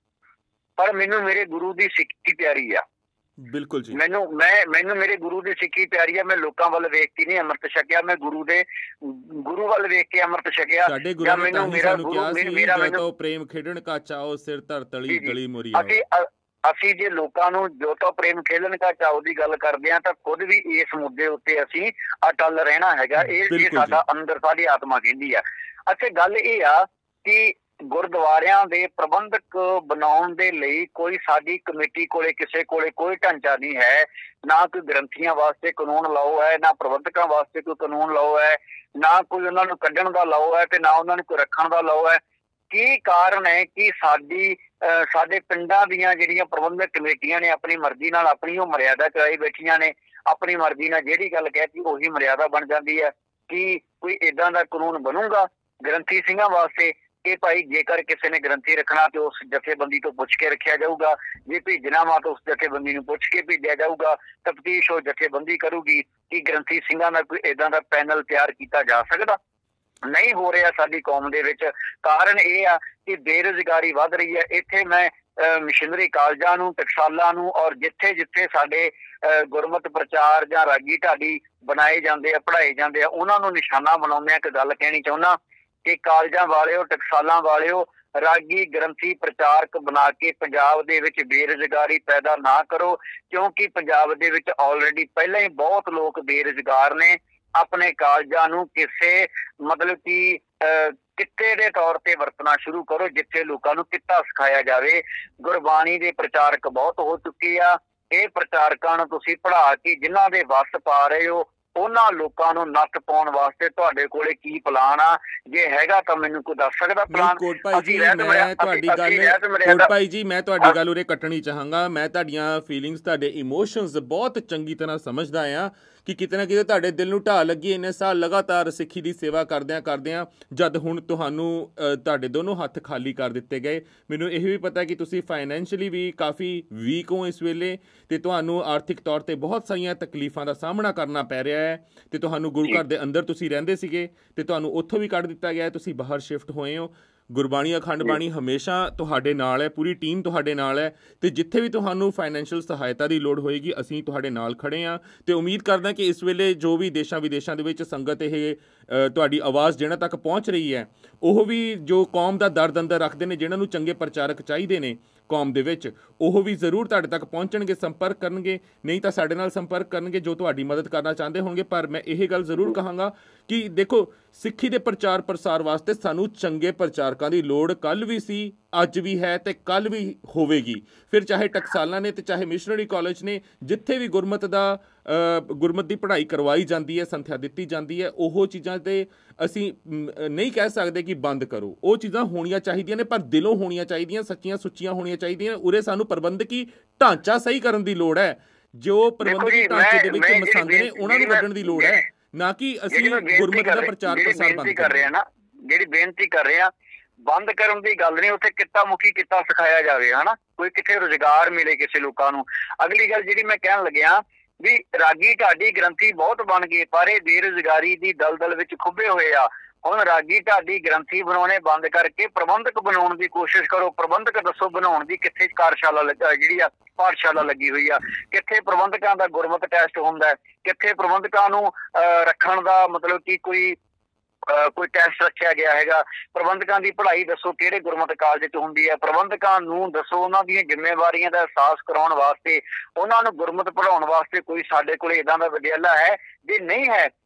ਪਰ ਮੈਨੂੰ ਮੇਰੇ ਗੁਰੂ ਦੀ ਸਿੱਖੀ ਪਿਆਰੀ ਆ। ਬਿਲਕੁਲ ਜੀ, ਮੈਨੂੰ ਮੈਂ ਮੈਨੂੰ ਮੇਰੇ ਗੁਰੂ ਦੀ ਸਿੱਖੀ ਪਿਆਰੀ ਆ। ਮੈਂ ਲੋਕਾਂ ਵੱਲ ਵੇਖ ਕੇ ਨਹੀਂ ਅੰਮ੍ਰਿਤ ਛਕਿਆ, ਮੈਂ ਗੁਰੂ ਦੇ ਗੁਰੂ ਵੱਲ ਵੇਖ ਕੇ ਅੰਮ੍ਰਿਤ ਛਕਿਆ। ਸਾਡੇ ਗੁਰੂ ਨੇ ਤਾਂ ਮੇਰਾ ਗੁਰੂ ਮੇਰਾ ਮੈਨੂੰ ਪ੍ਰੇਮ ਖੇਡਣ ਕਾ ਚਾਓ, ਸਿਰ ਧਰ ਤਲੀ ਗਲੀ ਮੋਰੀ। ਅਸੀਂ ਅਸੀਂ ਜੇ ਲੋਕਾਂ ਨੂੰ ਜੋ ਤਾਂ ਪ੍ਰੇਮ ਖੇਡਣ ਕਾ ਚਾਓ ਦੀ ਗੱਲ ਕਰਦੇ ਆ ਤਾਂ ਖੁਦ ਵੀ ਇਸ ਮੁੱਦੇ ਉੱਤੇ ਅਸੀਂ ਅਟਲ ਰਹਿਣਾ ਹੈਗਾ। ਇਹ ਇਹ ਸਾਡਾ ਅੰਦਰ ਸਾਡੀ ਆਤਮਾ ਕਹਿੰਦੀ ਆ। ਅੱਛਾ, ਗੱਲ ਇਹ ਆ ਕਿ ਗੁਰਦੁਆਰਿਆਂ ਦੇ ਪ੍ਰਬੰਧਕ ਬਣਾਉਣ ਦੇ ਲਈ ਕੋਈ ਸਾਡੀ ਕਮੇਟੀ ਕੋਲੇ ਕਿਸੇ ਕੋਲੇ ਕੋਈ ਢਾਂਚਾ ਨਹੀਂ ਹੈ। ਨਾ ਕੋਈ ਗ੍ਰੰਥੀਆਂ ਵਾਸਤੇ ਕਾਨੂੰਨ ਲਾਓ ਹੈ, ਨਾ ਪ੍ਰਬੰਧਕਾਂ ਵਾਸਤੇ ਕੋਈ ਕਾਨੂੰਨ ਲਾਓ ਹੈ, ਨਾ ਕੋਈ ਉਹਨਾਂ ਨੂੰ ਕੱਢਣ ਦਾ ਲਾਓ ਹੈ ਤੇ ਨਾ ਉਹਨਾਂ ਨੂੰ ਕੋਈ ਰੱਖਣ ਦਾ ਲਾਓ ਹੈ। ਕੀ ਕਾਰਨ ਹੈ ਕਿ ਸਾਡੀ ਸਾਡੇ ਪਿੰਡਾਂ ਦੀਆਂ ਜਿਹੜੀਆਂ ਪ੍ਰਬੰਧਕ ਕਮੇਟੀਆਂ ਨੇ ਆਪਣੀ ਮਰਜ਼ੀ ਨਾਲ ਆਪਣੀ ਉਹ ਮਰਿਆਦਾ ਚਲਾਈ ਬੈਠੀਆਂ ਨੇ, ਆਪਣੀ ਮਰਜ਼ੀ ਨਾਲ ਜਿਹੜੀ ਗੱਲ ਕਹਿਤੀ ਉਹੀ ਮਰਿਆਦਾ ਬਣ ਜਾਂਦੀ ਹੈ। ਕੀ ਕੋਈ ਏਦਾਂ ਦਾ ਕਾਨੂੰਨ ਬਣੂਗਾ ਗ੍ਰੰਥੀ ਸਿੰਘਾਂ ਵਾਸਤੇ ਕਿ ਭਾਈ ਜੇਕਰ ਕਿਸੇ ਨੇ ਗ੍ਰੰਥੀ ਰੱਖਣਾ ਤੇ ਉਸ ਜਥੇਬੰਦੀ ਤੋਂ ਪੁੱਛ ਕੇ ਰੱਖਿਆ ਜਾਊਗਾ, ਜੇ ਭੇਜਣਾ ਵਾ ਤਾਂ ਉਸ ਜਥੇਬੰਦੀ ਨੂੰ ਪੁੱਛ ਕੇ ਭੇਜਿਆ ਜਾਊਗਾ, ਤਫਤੀਸ਼ ਉਹ ਜਥੇਬੰਦੀ ਕਰੂਗੀ। ਕਿ ਗ੍ਰੰਥੀ ਸਿੰਘਾਂ ਦਾ ਕੋਈ ਏਦਾਂ ਦਾ ਪੈਨਲ ਤਿਆਰ ਕੀਤਾ ਜਾ ਸਕਦਾ? ਨਹੀਂ ਹੋ ਰਿਹਾ ਸਾਡੀ ਕੌਮ ਦੇ ਵਿੱਚ। ਕਾਰਨ ਇਹ ਆ ਕਿ ਬੇਰੁਜ਼ਗਾਰੀ ਵੱਧ ਰਹੀ ਹੈ। ਇੱਥੇ ਮੈਂ ਮਿਸ਼ਨਰੀ ਕਾਲਜਾਂ ਨੂੰ, ਟਕਸਾਲਾਂ ਨੂੰ ਔਰ ਜਿੱਥੇ ਜਿੱਥੇ ਸਾਡੇ ਗੁਰਮਤਿ ਪ੍ਰਚਾਰ ਜਾਂ ਰਾਗੀ ਢਾਡੀ ਬਣਾਏ ਜਾਂਦੇ ਆ, ਪੜ੍ਹਾਏ ਜਾਂਦੇ ਆ, ਉਹਨਾਂ ਨੂੰ ਨਿਸ਼ਾਨਾ ਬਣਾਉਂਦੇ ਆ। ਇੱਕ ਗੱਲ ਕਹਿਣੀ ਚਾਹੁੰਦਾ ਕਿ ਕਾਲਜਾਂ ਵਾਲਿਓ, ਟਕਸਾਲਾਂ ਵਾਲਿਓ, ਰਾਗੀ ਗ੍ਰੰਥੀ ਪ੍ਰਚਾਰਕ ਬਣਾ ਕੇ ਪੰਜਾਬ ਦੇ ਵਿੱਚ ਬੇਰੁਜ਼ਗਾਰੀ ਪੈਦਾ ਨਾ ਕਰੋ, ਕਿਉਂਕਿ ਪੰਜਾਬ ਦੇ ਵਿੱਚ ਆਲਰੇਡੀ ਪਹਿਲਾਂ ਹੀ ਬਹੁਤ ਲੋਕ ਬੇਰੁਜ਼ਗਾਰ ਨੇ। ਆਪਣੇ ਕਾਲਜਾਂ ਨੂੰ ਕਿਸੇ ਮਤਲਬ ਕਿ ਕਿੱਤੇ ਦੇ ਤੌਰ ਤੇ ਵਰਤਣਾ ਸ਼ੁਰੂ ਕਰੋ, ਜਿੱਥੇ ਲੋਕਾਂ ਨੂੰ ਕਿੱਤਾ ਸਿਖਾਇਆ ਜਾਵੇ। ਗੁਰਬਾਣੀ ਦੇ ਪ੍ਰਚਾਰਕ ਬਹੁਤ ਹੋ ਚੁੱਕੇ ਆ। ਇਹ ਪ੍ਰਚਾਰਕਾਂ ਨੂੰ ਤੁਸੀਂ ਪੜ੍ਹਾ ਕੇ ਜਿਨ੍ਹਾਂ ਦੇ ਵੱਸ ਪਾ ਰਹੇ ਹੋ, ਉਹਨਾਂ ਲੋਕਾਂ ਨੂੰ ਨੱਥ ਪਾਉਣ ਵਾਸਤੇ ਤੁਹਾਡੇ ਕੋਲੇ ਕੀ ਪਲਾਨ ਆ? ਜੇ ਹੈਗਾ ਤਾਂ ਮੈਨੂੰ ਕੋਈ ਦੱਸ ਸਕਦਾ ਪਲਾਨ? ਕੋਟ ਭਾਈ ਜੀ, ਮੈਂ ਤੁਹਾਡੀ ਗੱਲ ਕੋਟ ਭਾਈ ਜੀ ਮੈਂ ਤੁਹਾਡੀ ਗੱਲ ਉਰੇ ਕੱਟਣੀ ਚਾਹਾਂਗਾ। ਮੈਂ ਤੁਹਾਡੀਆਂ ਫੀਲਿੰਗਸ, ਤੁਹਾਡੇ ਇਮੋਸ਼ਨਸ ਬਹੁਤ ਚੰਗੀ ਤਰ੍ਹਾਂ ਸਮਝਦਾ ਆ ਕਿ ਕਿਤੇ ਨਾ ਕਿਤੇ ਤੁਹਾਡੇ ਦਿਲ ਨੂੰ ਢਾਹ ਲੱਗੀ ਇੰਨੇ ਸਾਲ ਲਗਾਤਾਰ ਸਿੱਖੀ ਦੀ ਸੇਵਾ ਕਰਦਿਆਂ ਕਰਦਿਆਂ, ਜਦ ਹੁਣ ਤੁਹਾਨੂੰ ਤੁਹਾਡੇ ਦੋਨੋਂ ਹੱਥ ਖਾਲੀ ਕਰ ਦਿੱਤੇ ਗਏ। ਮੈਨੂੰ ਇਹ ਵੀ ਪਤਾ ਕਿ ਤੁਸੀਂ ਫਾਈਨੈਂਸ਼ੀਅਲੀ ਵੀ ਕਾਫੀ ਵੀਕ ਹੋ ਇਸ ਵੇਲੇ, ਤੇ ਤੁਹਾਨੂੰ ਆਰਥਿਕ ਤੌਰ ਤੇ ਬਹੁਤ ਸਾਰੀਆਂ ਤਕਲੀਫਾਂ ਦਾ ਸਾਹਮਣਾ ਕਰਨਾ ਪੈ ਰਿਹਾ ਹੈ, ਤੇ ਤੁਹਾਨੂੰ ਗੁਰੂ ਘਰ ਦੇ ਅੰਦਰ ਤੁਸੀਂ ਰਹਿੰਦੇ ਸੀਗੇ ਤੇ ਤੁਹਾਨੂੰ ਉੱਥੋਂ ਵੀ ਕੱਢ ਦਿੱਤਾ ਗਿਆ, ਤੁਸੀਂ ਬਾਹਰ ਸ਼ਿਫਟ ਹੋਏ ਹੋ। ਗੁਰਬਾਣੀ ਅਖੰਡ ਬਾਣੀ ਹਮੇਸ਼ਾ ਤੁਹਾਡੇ ਨਾਲ ਹੈ, ਪੂਰੀ ਟੀਮ ਤੁਹਾਡੇ ਨਾਲ ਹੈ, ਤੇ ਜਿੱਥੇ ਵੀ ਤੁਹਾਨੂੰ ਫਾਈਨੈਂਸ਼ੀਅਲ ਸਹਾਇਤਾ ਦੀ ਲੋੜ ਹੋਏਗੀ ਅਸੀਂ ਤੁਹਾਡੇ ਨਾਲ ਖੜੇ ਹਾਂ। ਤੇ ਉਮੀਦ ਕਰਦਾ ਕਿ ਇਸ ਵੇਲੇ ਜੋ ਵੀ ਦੇਸ਼ਾਂ ਵਿਦੇਸ਼ਾਂ ਦੇ ਵਿੱਚ ਸੰਗਤ ਇਹ ਤੁਹਾਡੀ ਆਵਾਜ਼ ਜਿਹਨਾਂ ਤੱਕ ਪਹੁੰਚ ਰਹੀ ਹੈ, ਉਹ ਵੀ ਜੋ ਕੌਮ ਦਾ ਦਰਦ ਅੰਦਰ ਰੱਖਦੇ ਨੇ, ਜਿਹਨਾਂ ਨੂੰ ਚੰਗੇ ਪ੍ਰਚਾਰਕ ਚਾਹੀਦੇ ਨੇ ਕੌਮ ਦੇ ਵਿੱਚ, ਉਹ ਵੀ ਜ਼ਰੂਰ ਤੁਹਾਡੇ ਤੱਕ ਪਹੁੰਚਣਗੇ, ਸੰਪਰਕ ਕਰਨਗੇ, ਨਹੀਂ ਤਾਂ ਸਾਡੇ ਨਾਲ ਸੰਪਰਕ ਕਰਨਗੇ ਜੋ ਤੁਹਾਡੀ ਮਦਦ ਕਰਨਾ ਚਾਹੁੰਦੇ ਹੋਣਗੇ। ਪਰ ਮੈਂ ਇਹ ਗੱਲ ਜ਼ਰੂਰ ਕਹਾਂਗਾ ਕਿ ਦੇਖੋ, ਸਿੱਖੀ ਦੇ ਪ੍ਰਚਾਰ ਪ੍ਰਸਾਰ ਵਾਸਤੇ ਸਾਨੂੰ ਚੰਗੇ ਪ੍ਰਚਾਰਕਾਂ ਦੀ ਲੋੜ ਕੱਲ੍ਹ ਵੀ ਸੀ, ਅੱਜ ਵੀ ਹੈ ਤੇ ਕੱਲ੍ਹ ਵੀ ਹੋਵੇਗੀ। ਫਿਰ ਚਾਹੇ ਟਕਸਾਲਾਂ ਨੇ ਤੇ ਚਾਹੇ ਮਿਸ਼ਨਰੀ ਕਾਲਜ ਨੇ, ਜਿੱਥੇ ਵੀ ਗੁਰਮਤਿ ਦਾ ਗੁਰਮਤਿ ਦੀ ਪੜ੍ਹਾਈ ਕਰਵਾਈ ਜਾਂਦੀ ਹੈ, ਸੰਥਿਆ ਦਿੱਤੀ ਜਾਂਦੀ ਹੈ, ਉਹ ਚੀਜ਼ਾਂ ਤੇ ਅਸੀਂ ਨਹੀਂ ਕਹਿ ਸਕਦੇ ਕਿ ਬੰਦ ਕਰੋ। ਉਹ ਚੀਜ਼ਾਂ ਹੋਣੀਆਂ ਚਾਹੀਦੀਆਂ ਨੇ, ਪਰ ਦਿਲੋਂ ਹੋਣੀਆਂ ਚਾਹੀਦੀਆਂ, ਸੱਚੀਆਂ ਸੁੱਚੀਆਂ ਹੋਣੀਆਂ ਚਾਹੀਦੀਆਂ। ਉਰੇ ਸਾਨੂੰ ਪ੍ਰਬੰਧਕੀ ਢਾਂਚਾ ਸਹੀ ਕਰਨ ਦੀ ਲੋੜ ਹੈ। ਜੋ ਪ੍ਰਬੰਧਕੀ ਢਾਂਚੇ ਦੇ ਵਿੱਚ ਮਸੰਦ ਨੇ ਉਹਨਾਂ ਨੂੰ ਕੱਢਣ ਦੀ ਲੋੜ ਹੈ, ਨਾ ਕਿ ਅਸੀਂ ਗੁਰਮਤਿ ਦਾ ਪ੍ਰਚਾਰ ਪ੍ਰਸਾਰ ਬੰਦ ਕਰ ਰਹੇ ਹਾਂ ਨਾ। ਜਿਹੜੀ ਬੇਨਤੀ ਕਰ ਰਹੇ ਹਾਂ, ਬੰਦ ਕਰਨ ਦੀ ਗੱਲ ਨਹੀਂ, ਉੱਥੇ ਕਿੱਤਾ ਮੁਖੀ ਕਿੱਤਾ ਸਿਖਾਇਆ ਜਾਵੇ, ਹਨਾ, ਕੋਈ ਕਿੱਥੇ ਰੁਜ਼ਗਾਰ ਮਿਲੇ ਕਿਸੇ ਲੋਕਾਂ ਨੂੰ। ਅਗਲੀ ਗੱਲ ਜਿਹੜੀ ਮੈਂ ਕਹਿਣ ਲੱਗਿਆ ਵੀ ਰਾਗੀ ਢਾਡੀ ਗ੍ਰੰਥੀ ਬਹੁਤ ਬਣ ਗਏ, ਪਰ ਇਹ ਬੇਰੁਜ਼ਗਾਰੀ ਦੀ ਦਲਦਲ ਵਿੱਚ ਖੁੱਬੇ ਹੋਏ ਆ। ਹੁਣ ਰਾਗੀ ਢਾਡੀ ਗ੍ਰੰਥੀ ਬਣਾਉਣੇ ਬੰਦ ਕਰਕੇ ਪ੍ਰਬੰਧਕ ਬਣਾਉਣ ਦੀ ਕੋਸ਼ਿਸ਼ ਕਰੋ। ਪ੍ਰਬੰਧਕ ਦੱਸੋ ਬਣਾਉਣ ਦੀ ਕਿੱਥੇ ਕਾਰਜਸ਼ਾਲਾ ਜਿਹੜੀ ਆ ਪਾਠਸ਼ਾਲਾ ਲੱਗੀ ਹੋਈ ਆ, ਕਿੱਥੇ ਪ੍ਰਬੰਧਕਾਂ ਦਾ ਗੁਰਮਤਿ ਟੈਸਟ ਹੁੰਦਾ, ਕਿੱਥੇ ਪ੍ਰਬੰਧਕਾਂ ਨੂੰ ਰੱਖਣ ਦਾ ਮਤਲਬ ਕਿ ਕੋਈ ਕੋਈ ਟੈਸਟ ਰੱਖਿਆ ਗਿਆ ਹੈਗਾ। ਪ੍ਰਬੰਧਕਾਂ ਦੀ ਪੜ੍ਹਾਈ ਦੱਸੋ ਕਿਹੜੇ ਗੁਰਮਤਿ ਕਾਲਜ 'ਚ ਹੁੰਦੀ ਹੈ। ਪ੍ਰਬੰਧਕਾਂ ਨੂੰ ਦੱਸੋ ਉਹਨਾਂ ਦੀਆਂ ਜ਼ਿੰਮੇਵਾਰੀਆਂ ਦਾ ਅਹਿਸਾਸ ਕਰਾਉਣ ਵਾਸਤੇ, ਉਹਨਾਂ ਨੂੰ ਗੁਰਮਤਿ ਪੜ੍ਹਾਉਣ ਵਾਸਤੇ ਕੋਈ ਸਾਡੇ ਕੋਲ ਇੱਦਾਂ ਦਾ ਵਿਦਿਆਲਾ ਹੈ। ਜੇ ਨਹੀਂ ਹੈ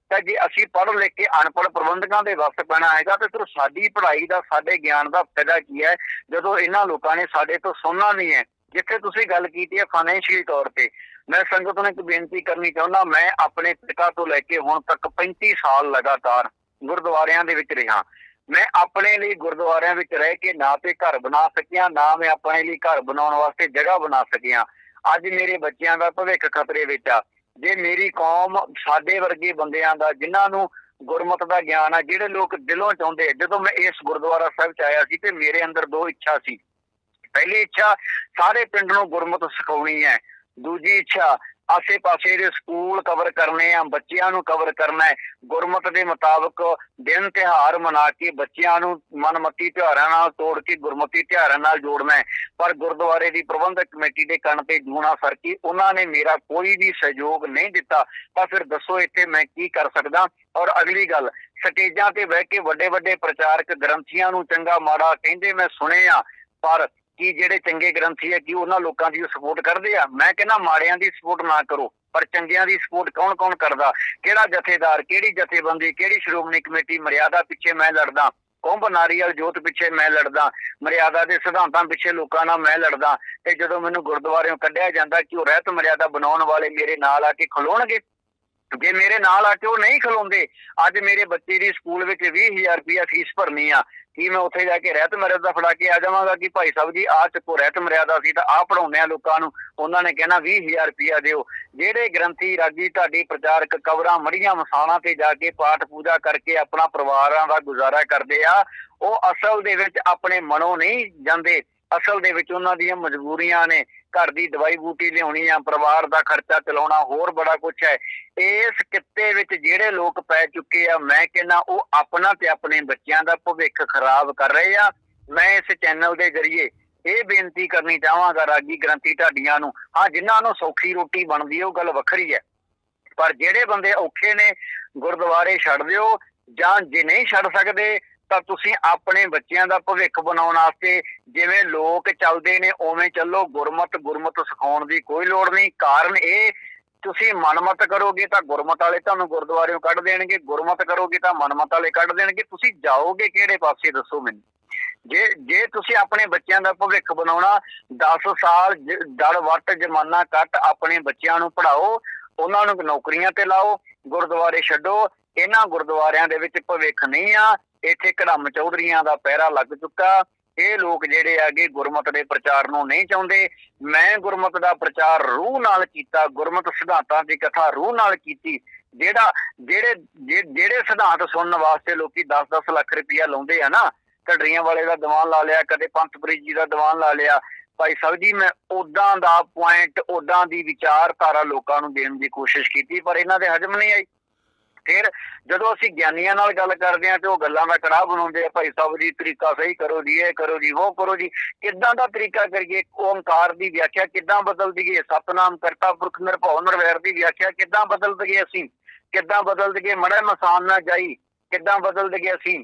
ਤਾਂ ਜੇ ਅਸੀਂ ਪੜ੍ਹ ਲਿਖ ਕੇ ਅਨਪੜ੍ਹ ਪ੍ਰਬੰਧਕਾਂ ਦੇ ਵੱਸ ਪੈਣਾ ਹੈਗਾ ਤੇ ਫਿਰ ਸਾਡੀ ਪੜ੍ਹਾਈ ਦਾ, ਸਾਡੇ ਗਿਆਨ ਦਾ ਫਾਇਦਾ ਕੀ ਹੈ ਜਦੋਂ ਇਹਨਾਂ ਲੋਕਾਂ ਨੇ ਸਾਡੇ ਤੋਂ ਸੁਣਨਾ ਨਹੀਂ ਹੈ। ਜਿੱਥੇ ਤੁਸੀਂ ਗੱਲ ਕੀਤੀ ਹੈ ਫਾਈਨੈਂਸ਼ੀਅਲੀ ਤੌਰ ਤੇ, ਮੈਂ ਸੰਗਤ ਨੂੰ ਇੱਕ ਬੇਨਤੀ ਕਰਨੀ ਚਾਹੁੰਦਾ, ਮੈਂ ਆਪਣੇ ਪਿਤਾ ਤੋਂ ਲੈ ਕੇ ਹੁਣ ਤੱਕ ਪੈਂਤੀ ਸਾਲ ਲਗਾਤਾਰ ਗੁਰਦੁਆਰਿਆਂ ਦੇ ਵਿੱਚ ਰਿਹਾ। ਮੈਂ ਆਪਣੇ ਲਈ ਗੁਰਦੁਆਰਿਆਂ ਵਿੱਚ ਰਹਿ ਕੇ ਨਾ ਤੇ ਘਰ ਬਣਾ ਸਕਿਆ, ਨਾ ਮੈਂ ਆਪਣੇ ਲਈ ਘਰ ਬਣਾਉਣ ਵਾਸਤੇ ਜਗ੍ਹਾ ਬਣਾ ਸਕਿਆ। ਅੱਜ ਮੇਰੇ ਬੱਚਿਆਂ ਦਾ ਭਵਿੱਖ ਖਤਰੇ ਵਿੱਚ ਆ। ਜੇ ਮੇਰੀ ਕੌਮ, ਸਾਡੇ ਵਰਗੇ ਬੰਦਿਆਂ ਦਾ ਜਿਨ੍ਹਾਂ ਨੂੰ ਗੁਰਮਤ ਦਾ ਗਿਆਨ ਆ, ਜਿਹੜੇ ਲੋਕ ਦਿਲੋਂ ਚਾਹੁੰਦੇ, ਜਦੋਂ ਮੈਂ ਇਸ ਗੁਰਦੁਆਰਾ ਸਾਹਿਬ ਚ ਆਇਆ ਸੀ ਤੇ ਮੇਰੇ ਅੰਦਰ ਦੋ ਇੱਛਾ ਸੀ। ਪਹਿਲੀ ਇੱਛਾ ਸਾਰੇ ਪਿੰਡ ਨੂੰ ਗੁਰਮਤ ਸਿਖਾਉਣੀ ਹੈ, ਦੂਜੀ ਇੱਛਾ ਆਸੇ ਪਾਸੇ ਦੇ ਸਕੂਲ ਕਵਰ ਕਰਨੇ ਆ, ਬੱਚਿਆਂ ਨੂੰ ਕਵਰ ਕਰਨਾ ਹੈ, ਗੁਰਮਤ ਦੇ ਮੁਤਾਬਕ ਦਿਨ ਤਿਉਹਾਰ ਮਨਾ ਕੇ ਬੱਚਿਆਂ ਨੂੰ ਮਨਮਤੀ ਤਿਉਹਾਰਾਂ ਨਾਲ ਤੋੜ ਕੇ ਗੁਰਮਤੀ ਤਿਉਹਾਰਾਂ ਨਾਲ ਜੋੜਨਾ ਹੈ। ਪਰ ਗੁਰਦੁਆਰੇ ਦੀ ਪ੍ਰਬੰਧਕ ਕਮੇਟੀ ਦੇ ਕੰਨ ਤੇ ਜੂਣਾ ਸਰਕੀ, ਉਹਨਾਂ ਨੇ ਮੇਰਾ ਕੋਈ ਵੀ ਸਹਿਯੋਗ ਨਹੀਂ ਦਿੱਤਾ। ਤਾਂ ਫਿਰ ਦੱਸੋ ਇੱਥੇ ਮੈਂ ਕੀ ਕਰ ਸਕਦਾ। ਔਰ ਅਗਲੀ ਗੱਲ, ਸਟੇਜਾਂ ਤੇ ਬਹਿ ਕੇ ਵੱਡੇ ਵੱਡੇ ਪ੍ਰਚਾਰਕ ਗ੍ਰੰਥੀਆਂ ਨੂੰ ਚੰਗਾ ਮਾੜਾ ਕਹਿੰਦੇ ਮੈਂ ਸੁਣੇ ਆ, ਪਰ ਕੀ ਜਿਹੜੇ ਚੰਗੇ ਗ੍ਰੰਥੀ ਹੈ ਕੀ ਉਹਨਾਂ ਲੋਕਾਂ ਦੀ ਸਪੋਰਟ ਕਰਦੇ ਆ? ਮੈਂ ਕਹਿੰਦਾ ਮਾੜਿਆਂ ਦੀ ਸਪੋਰਟ ਨਾ ਕਰੋ, ਪਰ ਚੰਗਿਆਂ ਦੀ ਸਪੋਰਟ ਕੌਣ ਕੌਣ ਕਰਦਾ? ਕਿਹੜਾ ਜਥੇਦਾਰ, ਕਿਹੜੀ ਜਥੇਬੰਦੀ, ਕਿਹੜੀ ਸ਼੍ਰੋਮਣੀ ਕਮੇਟੀ ਮਰਿਆਦਾ ਪਿੱਛੇ ਮੈਂ ਲੜਦਾ, ਕੁੰਭ ਨਾਰੀਅਲ ਜੋਤ ਪਿੱਛੇ ਮੈਂ ਲੜਦਾ, ਮਰਿਆਦਾ ਦੇ ਸਿਧਾਂਤਾਂ ਪਿੱਛੇ ਲੋਕਾਂ ਨਾਲ ਮੈਂ ਲੜਦਾ। ਤੇ ਜਦੋਂ ਮੈਨੂੰ ਗੁਰਦੁਆਰਿਓਂ ਕੱਢਿਆ ਜਾਂਦਾ ਕਿ ਉਹ ਰਹਿਤ ਮਰਿਆਦਾ ਬਣਾਉਣ ਵਾਲੇ ਮੇਰੇ ਨਾਲ ਆ ਕੇ ਖਲੋਣਗੇ? ਜੇ ਮੇਰੇ ਨਾਲ ਆ ਕੇ ਉਹ ਨਹੀਂ ਖਲੋਂਦੇ, ਅੱਜ ਮੇਰੇ ਬੱਚੇ ਦੀ ਸਕੂਲ ਵਿੱਚ ਵੀਹ ਹਜ਼ਾਰ ਰੁਪਇਆ ਫੀਸ ਭਰਨੀ ਆ, ਕੀ ਮੈਂ ਉੱਥੇ ਜਾ ਕੇ ਰਹਿਤ ਮਰਿਆਦਾ ਫੜਾ ਕੇ ਆ ਜਾਵਾਂਗਾ ਕਿ ਭਾਈ ਸਾਹਿਬ ਜੀ ਆਹ ਚੱਕੋ ਰਹਿਤ ਮਰਿਆਦਾ ਸੀ ਤਾਂ ਆਹ ਪੜਾਉਂਦੇ ਆ ਲੋਕਾਂ ਨੂੰ? ਉਹਨਾਂ ਨੇ ਕਹਿਣਾ ਵੀਹ ਹਜ਼ਾਰ ਰੁਪਇਆ ਦਿਓ। ਜਿਹੜੇ ਗ੍ਰੰਥੀ ਰਾਗੀ ਤੁਹਾਡੀ ਪ੍ਰਚਾਰਕ ਕਬਰਾਂ ਮੜੀਆਂ ਮਸਾਣਾ ਤੇ ਜਾ ਕੇ ਪਾਠ ਪੂਜਾ ਕਰਕੇ ਆਪਣਾ ਪਰਿਵਾਰਾਂ ਦਾ ਗੁਜ਼ਾਰਾ ਕਰਦੇ ਆ, ਉਹ ਅਸਲ ਦੇ ਵਿੱਚ ਆਪਣੇ ਮਨੋਂ ਨਹੀਂ ਜਾਂਦੇ, ਅਸਲ ਦੇ ਵਿੱਚ ਉਹਨਾਂ ਦੀਆਂ ਮਜਬੂਰੀਆਂ ਨੇ। ਘਰ ਦੀ ਦਵਾਈ ਬੂਟੀ ਲਿਆਉਣੀ ਆ, ਪਰਿਵਾਰ ਦਾ ਖਰਚਾ ਚਲਾਉਣਾ, ਹੋਰ ਬੜਾ ਕੁਛ ਹੈ। ਇਸ ਕਿੱਤੇ ਵਿੱਚ ਜਿਹੜੇ ਲੋਕ ਪੈ ਚੁੱਕੇ ਆ, ਮੈਂ ਕਹਿੰਦਾ ਉਹ ਆਪਣਾ ਤੇ ਆਪਣੇ ਬੱਚਿਆਂ ਦਾ ਭਵਿੱਖ ਖਰਾਬ ਕਰ ਰਹੇ ਆ। ਮੈਂ ਇਸ ਚੈਨਲ ਦੇ ਜ਼ਰੀਏ ਇਹ ਬੇਨਤੀ ਕਰਨੀ ਚਾਹਾਂਗਾ ਰਾਗੀ ਗ੍ਰੰਥੀ ਢਾਡੀਆਂ ਨੂੰ, ਹਾਂ ਜਿਨ੍ਹਾਂ ਨੂੰ ਸੌਖੀ ਰੋਟੀ ਬਣਦੀ ਹੈ ਉਹ ਗੱਲ ਵੱਖਰੀ ਹੈ, ਪਰ ਜਿਹੜੇ ਬੰਦੇ ਔਖੇ ਨੇ ਗੁਰਦੁਆਰੇ ਛੱਡ ਦਿਓ, ਜਾਂ ਜੇ ਨਹੀਂ ਛੱਡ ਸਕਦੇ ਤਾਂ ਤੁਸੀਂ ਆਪਣੇ ਬੱਚਿਆਂ ਦਾ ਭਵਿੱਖ ਬਣਾਉਣ ਵਾਸਤੇ ਜਿਵੇਂ ਲੋਕ ਚੱਲਦੇ ਨੇ ਉਵੇਂ ਚੱਲੋ। ਗੁਰਮਤ ਗੁਰਮਤ ਸਿਖਾਉਣ ਦੀ ਕੋਈ ਲੋੜ ਨਹੀਂ। ਕਾਰਨ ਇਹ, ਤੁਸੀਂ ਮਨਮਤ ਕਰੋਗੇ ਤਾਂ ਗੁਰਮਤ ਵਾਲੇ ਤੁਹਾਨੂੰ ਗੁਰਦੁਆਰਿਓਂ ਕੱਢ ਦੇਣਗੇ, ਗੁਰਮਤ ਕਰੋਗੇ ਤਾਂ ਮਨਮਤ ਵਾਲੇ ਕੱਢ ਦੇਣਗੇ। ਤੁਸੀਂ ਜਾਓਗੇ ਕਿਹੜੇ ਪਾਸੇ ਦੱਸੋ ਮੈਨੂੰ? ਜੇ ਜੇ ਤੁਸੀਂ ਆਪਣੇ ਬੱਚਿਆਂ ਦਾ ਭਵਿੱਖ ਬਣਾਉਣਾ, ਦਸ ਸਾਲ ਡਰ ਵੱਟ ਜ਼ਮਾਨਾ ਕੱਟ ਆਪਣੇ ਬੱਚਿਆਂ ਨੂੰ ਪੜ੍ਹਾਓ, ਉਹਨਾਂ ਨੂੰ ਨੌਕਰੀਆਂ ਤੇ ਲਾਓ, ਗੁਰਦੁਆਰੇ ਛੱਡੋ। ਇਹਨਾਂ ਗੁਰਦੁਆਰਿਆਂ ਦੇ ਵਿੱਚ ਭਵਿੱਖ ਨਹੀਂ ਆ। ਇੱਥੇ ਕੜਮ ਚੌਧਰੀਆਂ ਦਾ ਪਹਿਰਾ ਲੱਗ ਚੁੱਕਾ। ਇਹ ਲੋਕ ਜਿਹੜੇ ਹੈਗੇ ਗੁਰਮਤ ਦੇ ਪ੍ਰਚਾਰ ਨੂੰ ਨਹੀਂ ਚਾਹੁੰਦੇ। ਮੈਂ ਗੁਰਮਤ ਦਾ ਪ੍ਰਚਾਰ ਰੂਹ ਨਾਲ ਕੀਤਾ, ਗੁਰਮਤ ਸਿਧਾਂਤਾਂ ਦੀ ਕਥਾ ਰੂਹ ਨਾਲ ਕੀਤੀ। ਜਿਹੜਾ ਜਿਹੜੇ ਜਿਹੜੇ ਸਿਧਾਂਤ ਸੁਣਨ ਵਾਸਤੇ ਲੋਕੀ ਦਸ ਦਸ ਲੱਖ ਰੁਪਇਆ ਲਾਉਂਦੇ ਆ ਨਾ, ਢੱਡਰੀਆਂ ਵਾਲੇ ਦਾ ਦੀਵਾਨ ਲਾ ਲਿਆ, ਕਦੇ ਪੰਥ ਪ੍ਰੀਤ ਜੀ ਦਾ ਦੀਵਾਨ ਲਾ ਲਿਆ, ਭਾਈ ਸਾਹਿਬ ਜੀ ਮੈਂ ਉਦਾਂ ਦਾ ਪੁਆਇੰਟ, ਉਦਾਂ ਦੀ ਵਿਚਾਰਧਾਰਾ ਲੋਕਾਂ ਨੂੰ ਦੇਣ ਦੀ ਕੋਸ਼ਿਸ਼ ਕੀਤੀ, ਪਰ ਇਹਨਾਂ ਦੇ ਹਜਮ ਨਹੀਂ ਆਈ। ਫਿਰ ਜਦੋਂ ਅਸੀਂ ਗਿਆਨੀਆਂ ਨਾਲ ਗੱਲ ਕਰਦੇ ਹਾਂ ਤੇ ਉਹ ਗੱਲਾਂ ਦਾ ਕੜਾਹ ਬਣਾਉਂਦੇ ਆ, ਭਾਈ ਸਾਹਿਬ ਜੀ ਤਰੀਕਾ ਸਹੀ ਕਰੋ ਜੀ, ਇਹ ਕਰੋ ਜੀ, ਉਹ ਕਰੋ ਜੀ। ਕਿੱਦਾਂ ਦਾ ਤਰੀਕਾ ਕਰੀਏ? ਓਮਕਾਰ ਦੀ ਵਿਆਖਿਆ ਕਿੱਦਾਂ ਬਦਲ ਦਈਏ? ਸਤਨਾਮ ਕਰਤਾ ਪੁਰਖ ਨਿਰਭਉ ਨਿਰਵੈਰ ਦੀ ਵਿਆਖਿਆ ਕਿੱਦਾਂ ਬਦਲ ਦਈਏ? ਅਸੀਂ ਕਿੱਦਾਂ ਬਦਲ ਦਈਏ? ਮੜਾ ਮਸਾਨ ਨਾ ਜਾਈ ਕਿੱਦਾਂ ਬਦਲ ਦਈਏ? ਅਸੀਂ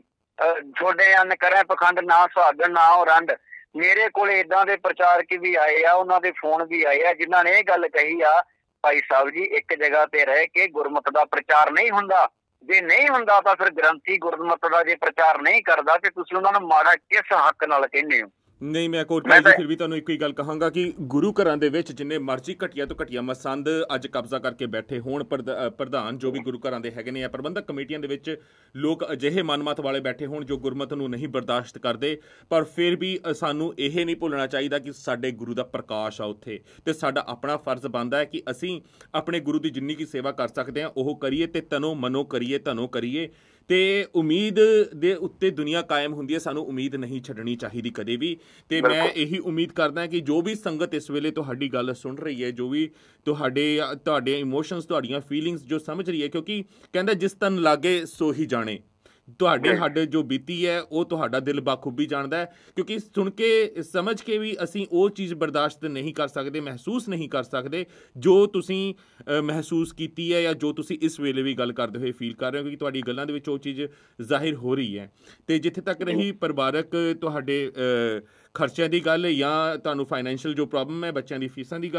ਛੋਡੇ ਅੰਨ ਕਰੇ ਪਖੰਡ ਨਾ ਸੁਹਾਗਣ ਨਾ ਉਹ ਰੰਡ। ਮੇਰੇ ਕੋਲ ਏਦਾਂ ਦੇ ਪ੍ਰਚਾਰਕ ਵੀ ਆਏ ਆ, ਉਹਨਾਂ ਦੇ ਫੋਨ ਵੀ ਆਏ ਆ ਜਿਨ੍ਹਾਂ ਨੇ ਇਹ ਗੱਲ ਕਹੀ ਆ, ਭਾਈ ਸਾਹਿਬ ਜੀ ਇੱਕ ਜਗ੍ਹਾ ਤੇ ਰਹਿ ਕੇ ਗੁਰਮਤ ਦਾ ਪ੍ਰਚਾਰ ਨਹੀਂ ਹੁੰਦਾ। ਜੇ ਨਹੀਂ ਹੁੰਦਾ ਤਾਂ ਫਿਰ ਗ੍ਰੰਥੀ ਗੁਰਮਤ ਦਾ ਜੇ ਪ੍ਰਚਾਰ ਨਹੀਂ ਕਰਦਾ ਤੇ ਤੁਸੀਂ ਉਹਨਾਂ ਨੂੰ ਮਾੜਾ ਕਿਸ ਹੱਕ ਨਾਲ ਕਹਿੰਦੇ ਹੋ? ਨਹੀਂ, ਮੈਂ ਕੋਟ ਭਾਈ ਜੀ ਫਿਰ ਵੀ ਤੁਹਾਨੂੰ ਇੱਕੋ ਹੀ ਗੱਲ ਕਹਾਂਗਾ ਕਿ ਗੁਰੂ ਘਰਾਂ ਦੇ ਵਿੱਚ ਜਿੰਨੇ ਮਰਜ਼ੀ ਘਟੀਆ ਤੋਂ ਘਟੀਆ ਮਸੰਦ ਅੱਜ ਕਬਜ਼ਾ ਕਰਕੇ ਬੈਠੇ ਹੋਣ, ਪ੍ਰਧਾਨ ਜੋ ਵੀ ਗੁਰੂ ਘਰਾਂ ਦੇ ਹੈਗੇ ਨੇ ਜਾਂ ਪ੍ਰਬੰਧਕ ਕਮੇਟੀਆਂ ਦੇ ਵਿੱਚ ਲੋਕ ਅਜਿਹੇ ਮਨਮਤ ਵਾਲੇ ਬੈਠੇ ਹੋਣ ਜੋ ਗੁਰਮਤ ਨੂੰ ਨਹੀਂ ਬਰਦਾਸ਼ਤ ਕਰਦੇ, ਪਰ ਫਿਰ ਵੀ ਸਾਨੂੰ ਇਹ ਨਹੀਂ ਭੁੱਲਣਾ ਚਾਹੀਦਾ ਕਿ ਸਾਡੇ ਗੁਰੂ ਦਾ ਪ੍ਰਕਾਸ਼ ਆ ਉੱਥੇ, ਤੇ ਸਾਡਾ ਆਪਣਾ ਫਰਜ਼ ਬਣਦਾ ਹੈ ਕਿ ਅਸੀਂ ਆਪਣੇ ਗੁਰੂ ਦੀ ਜਿੰਨੀ ਕੀ ਸੇਵਾ ਕਰ ਸਕਦੇ ਹਾਂ ਉਹ ਕਰੀਏ, ਤੇ ਤਨੋ ਮਨੋ ਕਰੀਏ, ਧਨੋ ਕਰੀਏ। ਤੇ ਉਮੀਦ ਦੇ ਉੱਤੇ ਦੁਨੀਆ ਕਾਇਮ ਹੁੰਦੀ ਹੈ, ਸਾਨੂੰ ਉਮੀਦ ਨਹੀਂ ਛੱਡਣੀ ਚਾਹੀਦੀ ਕਦੇ ਵੀ। ਤੇ ਮੈਂ ਇਹੀ ਉਮੀਦ ਕਰਦਾ ਕਿ ਜੋ ਵੀ ਸੰਗਤ ਇਸ ਵੇਲੇ ਤੁਹਾਡੀ ਗੱਲ ਸੁਣ ਰਹੀ ਹੈ, ਜੋ ਵੀ ਤੁਹਾਡੇ ਤੁਹਾਡੇ ਇਮੋਸ਼ਨਸ, ਤੁਹਾਡੀਆਂ ਫੀਲਿੰਗਸ ਜੋ ਸਮਝ ਰਹੀ ਹੈ, ਕਿਉਂਕਿ ਕਹਿੰਦਾ ਜਿਸ ਤਨ ਲਾਗੇ ਸੋ ਹੀ ਜਾਣੇ, ਤੁਹਾਡੇ ਸਾਡੇ ਜੋ ਬੀਤੀ ਹੈ ਉਹ ਤੁਹਾਡਾ ਦਿਲ ਬਾਖੂਬੀ ਜਾਣਦਾ ਹੈ। ਕਿਉਂਕਿ ਸੁਣ ਕੇ ਸਮਝ ਕੇ ਵੀ ਅਸੀਂ ਉਹ ਚੀਜ਼ ਬਰਦਾਸ਼ਤ ਨਹੀਂ ਕਰ ਸਕਦੇ, ਮਹਿਸੂਸ ਨਹੀਂ ਕਰ ਸਕਦੇ ਜੋ ਤੁਸੀਂ ਮਹਿਸੂਸ ਕੀਤੀ ਹੈ ਜਾਂ ਜੋ ਤੁਸੀਂ ਇਸ ਵੇਲੇ ਵੀ ਗੱਲ ਕਰਦੇ ਹੋਏ ਫੀਲ ਕਰ ਰਹੇ ਹੋ, ਕਿਉਂਕਿ ਤੁਹਾਡੀ ਗੱਲਾਂ ਦੇ ਵਿੱਚ ਉਹ ਚੀਜ਼ ਜ਼ਾਹਿਰ ਹੋ ਰਹੀ ਹੈ। ਅਤੇ ਜਿੱਥੇ ਤੱਕ ਰਹੀ ਪਰਿਵਾਰਕ ਤੁਹਾਡੇ ਖਰਚਿਆਂ ਦੀ ਗੱਲ ਜਾਂ ਤੁਹਾਨੂੰ ਫਾਈਨੈਂਸ਼ੀਅਲ ਜੋ ਪ੍ਰੋਬਲਮ ਹੈ, ਬੱਚਿਆਂ ਦੀ ਫੀਸਾਂ ਦੀ ਗੱਲ,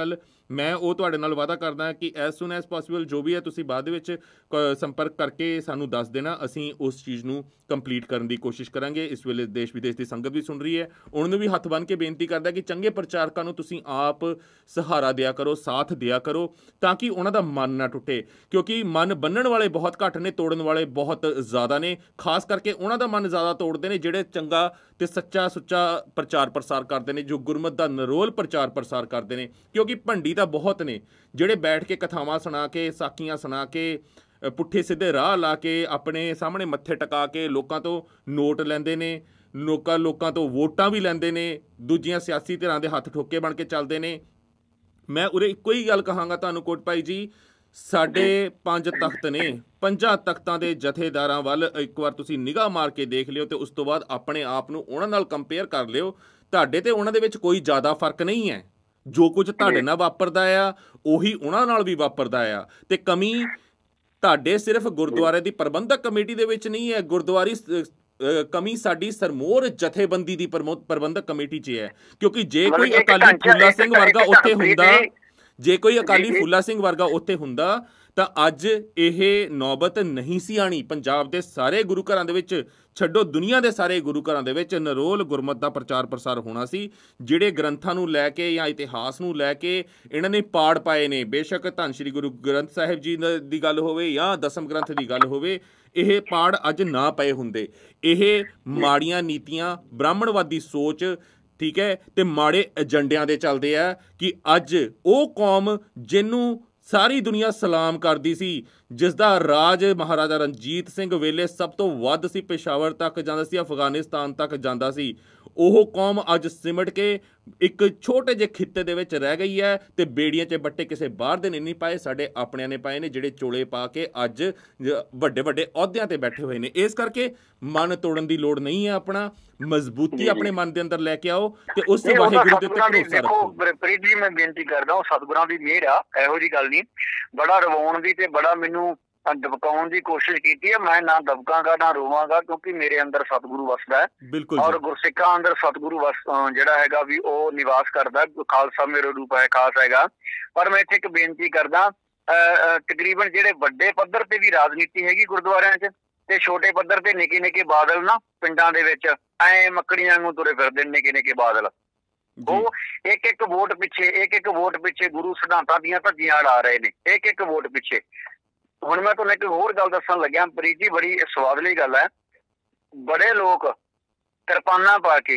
ਮੈਂ ਉਹ ਤੁਹਾਡੇ ਨਾਲ ਵਾਅਦਾ ਕਰਦਾ ਕਿ ਐਜ਼ ਸੂਨ ਐਜ਼ ਪੋਸੀਬਲ ਜੋ ਵੀ ਹੈ ਤੁਸੀਂ ਬਾਅਦ ਦੇ ਵਿੱਚ ਕ- ਸੰਪਰਕ ਕਰਕੇ ਸਾਨੂੰ ਦੱਸ ਦੇਣਾ। ਅਸੀਂ ਉਸ ਚੀਜ਼ ਨੂੰ ਕੰਪਲੀਟ ਕਰਨ ਦੀ ਕੋਸ਼ਿਸ਼ ਕਰਾਂਗੇ। ਇਸ ਵੇਲੇ ਦੇਸ਼ ਵਿਦੇਸ਼ ਦੀ ਸੰਗਤ ਵੀ ਸੁਣ ਰਹੀ ਹੈ, ਉਹਨਾਂ ਨੂੰ ਵੀ ਹੱਥ ਬੰਨ੍ਹ ਕੇ ਬੇਨਤੀ ਕਰਦਾ ਕਿ ਚੰਗੇ ਪ੍ਰਚਾਰਕਾਂ ਨੂੰ ਤੁਸੀਂ ਆਪ ਸਹਾਰਾ ਦਿਆ ਕਰੋ, ਸਾਥ ਦਿਆ ਕਰੋ, ਤਾਂ ਕਿ ਉਹਨਾਂ ਦਾ ਮਨ ਨਾ ਟੁੱਟੇ, ਕਿਉਂਕਿ ਮਨ ਬੰਨਣ ਵਾਲੇ ਬਹੁਤ ਘੱਟ ਨੇ, ਤੋੜਨ ਵਾਲੇ ਬਹੁਤ ਜ਼ਿਆਦਾ ਨੇ। ਖਾਸ ਕਰਕੇ ਉਹਨਾਂ ਦਾ ਮਨ ਜ਼ਿਆਦਾ ਤੋੜਦੇ ਨੇ ਜਿਹੜੇ ਚੰਗਾ ਤੇ ਸੱਚਾ ਸੁੱਚਾ ਪ੍ਰਚਾਰ ਪ੍ਰਸਾਰ ਕਰਦੇ ਨੇ, ਜੋ ਗੁਰਮਤ ਦਾ ਨਿਰੋਲ ਪ੍ਰਚਾਰ ਪ੍ਰਸਾਰ ਕਰਦੇ ਨੇ। ਕਿਉਂਕਿ ਭੰਡੀ ਤਾਂ ਬਹੁਤ ਨੇ ਜਿਹੜੇ ਬੈਠ ਕੇ ਕਥਾਵਾਂ ਸੁਣਾ ਕੇ, ਸਾਖੀਆਂ ਸੁਣਾ ਕੇ, ਪੁੱਠੇ ਸਿੱਧੇ ਰਾਹ ਲਾ ਕੇ, ਆਪਣੇ ਸਾਹਮਣੇ ਮੱਥੇ ਟਿਕਾ ਕੇ ਲੋਕਾਂ ਤੋਂ ਨੋਟ ਲੈਂਦੇ ਨੇ, ਲੋਕਾਂ ਲੋਕਾਂ ਤੋਂ ਵੋਟਾਂ ਵੀ ਲੈਂਦੇ ਨੇ, ਦੂਜੀਆਂ ਸਿਆਸੀ ਧਿਰਾਂ ਦੇ ਹੱਥ ਠੋਕੇ ਬਣ ਕੇ ਚੱਲਦੇ ਨੇ। ਮੈਂ ਉਰੇ ਇੱਕੋ ਹੀ ਗੱਲ ਕਹਾਂਗਾ ਤੁਹਾਨੂੰ ਕੋਟ ਭਾਈ ਜੀ, ਸਾਡੇ ਪੰਜ ਤਖਤ ਨੇ, ਪੰਜਾਂ ਤਖਤਾਂ ਦੇ ਜਥੇਦਾਰਾਂ ਵੱਲ ਇੱਕ ਵਾਰ ਤੁਸੀਂ ਨਿਗਾਹ ਮਾਰ ਕੇ ਦੇਖ ਲਿਓ ਤੇ ਉਸ ਤੋਂ ਬਾਅਦ ਆਪਣੇ ਆਪ ਨੂੰ ਉਹਨਾਂ ਨਾਲ ਕੰਪੇਅਰ ਕਰ ਲਿਓ। ਤੁਹਾਡੇ ਤੇ ਉਹਨਾਂ ਦੇ ਵਿੱਚ ਕੋਈ ਜ਼ਿਆਦਾ ਫਰਕ ਨਹੀਂ ਹੈ। ਜੋ ਕੁਝ ਤੁਹਾਡੇ ਨਾਲ ਵਾਪਰਦਾ ਆ ਉਹੀ ਉਹਨਾਂ ਨਾਲ ਵੀ ਵਾਪਰਦਾ ਆ, ਤੇ ਕਮੀ ਤੁਹਾਡੇ ਸਿਰਫ ਗੁਰਦੁਆਰੇ ਦੀ ਪ੍ਰਬੰਧਕ ਕਮੇਟੀ ਦੇ ਵਿੱਚ ਨਹੀਂ ਹੈ, ਗੁਰਦੁਆਰੀ ਕਮੀ ਸਾਡੀ ਸਰਮੋਰ ਜਥੇਬੰਦੀ ਦੀ ਪ੍ਰਬੰਧਕ ਕਮੇਟੀ 'ਚ ਹੈ। ਕਿਉਂਕਿ ਜੇ ਕੋਈ ਅਕਾਲੀ ਫੂਲਾ ਸਿੰਘ ਵਰਗਾ ਉੱਥੇ ਹੁੰਦਾ ਜੇ ਕੋਈ ਅਕਾਲੀ ਫੂਲਾ ਸਿੰਘ ਵਰਗਾ ਉੱਥੇ ਹੁੰਦਾ ਤਾਂ ਅੱਜ ਇਹ ਨੌਬਤ ਨਹੀਂ ਸੀ ਆਣੀ। ਪੰਜਾਬ ਦੇ ਸਾਰੇ ਗੁਰੂ ਘਰਾਂ ਦੇ ਵਿੱਚ, ਛੱਡੋ ਦੁਨੀਆ ਦੇ ਸਾਰੇ ਗੁਰੂ ਘਰਾਂ ਦੇ ਵਿੱਚ ਨਿਰੋਲ ਗੁਰਮਤ ਦਾ ਪ੍ਰਚਾਰ ਪ੍ਰਸਾਰ ਹੋਣਾ ਸੀ। ਜਿਹੜੇ ਗ੍ਰੰਥਾਂ ਨੂੰ ਲੈ ਕੇ ਜਾਂ ਇਤਿਹਾਸ ਨੂੰ ਲੈ ਕੇ ਇਹਨਾਂ ਨੇ ਪਾੜ ਪਾਏ ਨੇ, ਬੇਸ਼ੱਕ ਧੰਨ ਸ਼੍ਰੀ ਗੁਰੂ ਗ੍ਰੰਥ ਸਾਹਿਬ ਜੀ ਦੀ ਗੱਲ ਹੋਵੇ ਜਾਂ ਦਸਮ ਗ੍ਰੰਥ ਦੀ ਗੱਲ ਹੋਵੇ, ਇਹ ਪਾੜ ਅੱਜ ਨਾ ਪਏ ਹੁੰਦੇ। ਇਹ ਮਾੜੀਆਂ ਨੀਤੀਆਂ, ਬ੍ਰਾਹਮਣਵਾਦੀ ਸੋਚ, ਠੀਕ ਹੈ, ਤੇ ਮਾੜੇ ਏਜੰਡਿਆਂ ਦੇ ਚੱਲਦੇ ਆ ਕਿ ਅੱਜ ਉਹ ਕੌਮ ਜਿਹਨੂੰ ਸਾਰੀ ਦੁਨੀਆ ਸਲਾਮ ਕਰਦੀ ਸੀ, ਜਿਸ ਦਾ ਰਾਜ ਮਹਾਰਾਜਾ ਰਣਜੀਤ ਸਿੰਘ ਵੇਲੇ ਸਭ ਤੋਂ ਵੱਧ ਸੀ, ਪੇਸ਼ਾਵਰ ਤੱਕ ਜਾਂਦਾ ਸੀ, ਅਫਗਾਨਿਸਤਾਨ ਤੱਕ ਜਾਂਦਾ ਸੀ, ਉਹ ਕੌਮ ਅੱਜ ਸਿਮਟ ਕੇ ਇੱਕ ਛੋਟੇ ਜਿਹੇ ਖਿੱਤੇ ਦੇ ਵਿੱਚ ਰਹਿ ਗਈ ਹੈ। ਤੇ ਬੇੜੀਆਂ 'ਚ ਬੱਟੇ ਕਿਸੇ ਬਾਹਰ ਦੇ ਨੇ ਨਹੀਂ ਪਾਏ, ਸਾਡੇ ਆਪਣਿਆਂ ਨੇ ਪਾਏ ਨੇ, ਜਿਹੜੇ ਚੋਲੇ ਪਾ ਕੇ ਅੱਜ ਵੱਡੇ ਵੱਡੇ ਅਹੁਦਿਆਂ ਤੇ ਬੈਠੇ ਹੋਏ ਨੇ। ਇਸ ਕਰਕੇ ਮਨ ਤੋੜਨ ਦੀ ਲੋੜ ਨਹੀਂ ਹੈ, ਆਪਣਾ ਮਜ਼ਬੂਤੀ ਆਪਣੇ ਮਨ ਦੇ ਅੰਦਰ ਲੈ ਕੇ ਆਓ ਤੇ ਉਸ ਵਾਹਿਗੁਰੂ ਦੇ ਉੱਤੇ ਭਰੋਸਾ ਰੱਖੋ। ਪ੍ਰੀਤ ਜੀ, ਮੈਂ ਬੇਨਤੀ ਕਰਦਾ, ਉਹ ਸਤਿਗੁਰਾਂ ਦੀ ਮਿਹਰ ਆ, ਇਹੋ ਜਿਹੀ ਗੱਲ ਨਹੀਂ। ਬੜਾ ਰਵਾਉਣ ਦੀ ਤੇ ਬੜਾ ਮੈਨੂੰ ਦਬਕਾਉਣ ਦੀ ਕੋਸ਼ਿਸ਼ ਕੀਤੀ ਹੈ। ਮੈਂ ਨਾ ਦਬਕਾਂਗਾ ਨਾ ਰੋਵਾਂਗਾ, ਕਿਉਂਕਿ ਮੇਰੇ ਅੰਦਰ ਸਤਿਗੁਰੂ ਵਸਦਾ ਹੈ, ਔਰ ਗੁਰਸਿੱਖਾਂ ਅੰਦਰ ਸਤਿਗੁਰੂ ਵਸ ਜਿਹੜਾ ਹੈਗਾ ਵੀ ਉਹ ਨਿਵਾਸ ਕਰਦਾ। ਖਾਲਸਾ ਮੇਰਾ ਰੂਪ ਹੈ, ਖਾਸ ਹੈਗਾ। ਪਰ ਮੈਂ ਇੱਥੇ ਇੱਕ ਬੇਨਤੀ ਕਰਦਾ, ਤਕਰੀਬਨ ਜਿਹੜੇ ਵੱਡੇ ਪੱਧਰ ਤੇ ਵੀ ਰਾਜਨੀਤੀ ਹੈਗੀ ਗੁਰਦੁਆਰਿਆਂ 'ਚ, ਤੇ ਛੋਟੇ ਪੱਧਰ ਤੇ ਨਿੱਕੇ ਨਿੱਕੇ ਬਾਦਲ ਨਾ ਪਿੰਡਾਂ ਦੇ ਵਿੱਚ ਐ ਮੱਕੜੀਆਂ ਨੂੰ ਤੁਰੇ ਫਿਰਦੇ, ਨਿੱਕੇ ਨਿੱਕੇ ਬਾਦਲ। ਉਹ ਇੱਕ ਇੱਕ ਵੋਟ ਪਿੱਛੇ ਇੱਕ ਇੱਕ ਵੋਟ ਪਿੱਛੇ ਗੁਰੂ ਸਿਧਾਂਤਾਂ ਦੀਆਂ ਧੱਜੀਆਂ ਉਡਾ ਰਹੇ ਨੇ, ਇੱਕ ਇੱਕ ਵੋਟ ਪਿੱਛੇ। ਹੁਣ ਮੈਂ ਤੁਹਾਨੂੰ ਇੱਕ ਹੋਰ ਗੱਲ ਦੱਸਣ ਲੱਗਿਆ ਪ੍ਰੀਤ ਜੀ, ਬੜੀ ਸਵਾਦਲੀ ਗੱਲ ਹੈ। ਬੜੇ ਲੋਕ ਕਿਰਪਾਨਾਂ ਪਾ ਕੇ,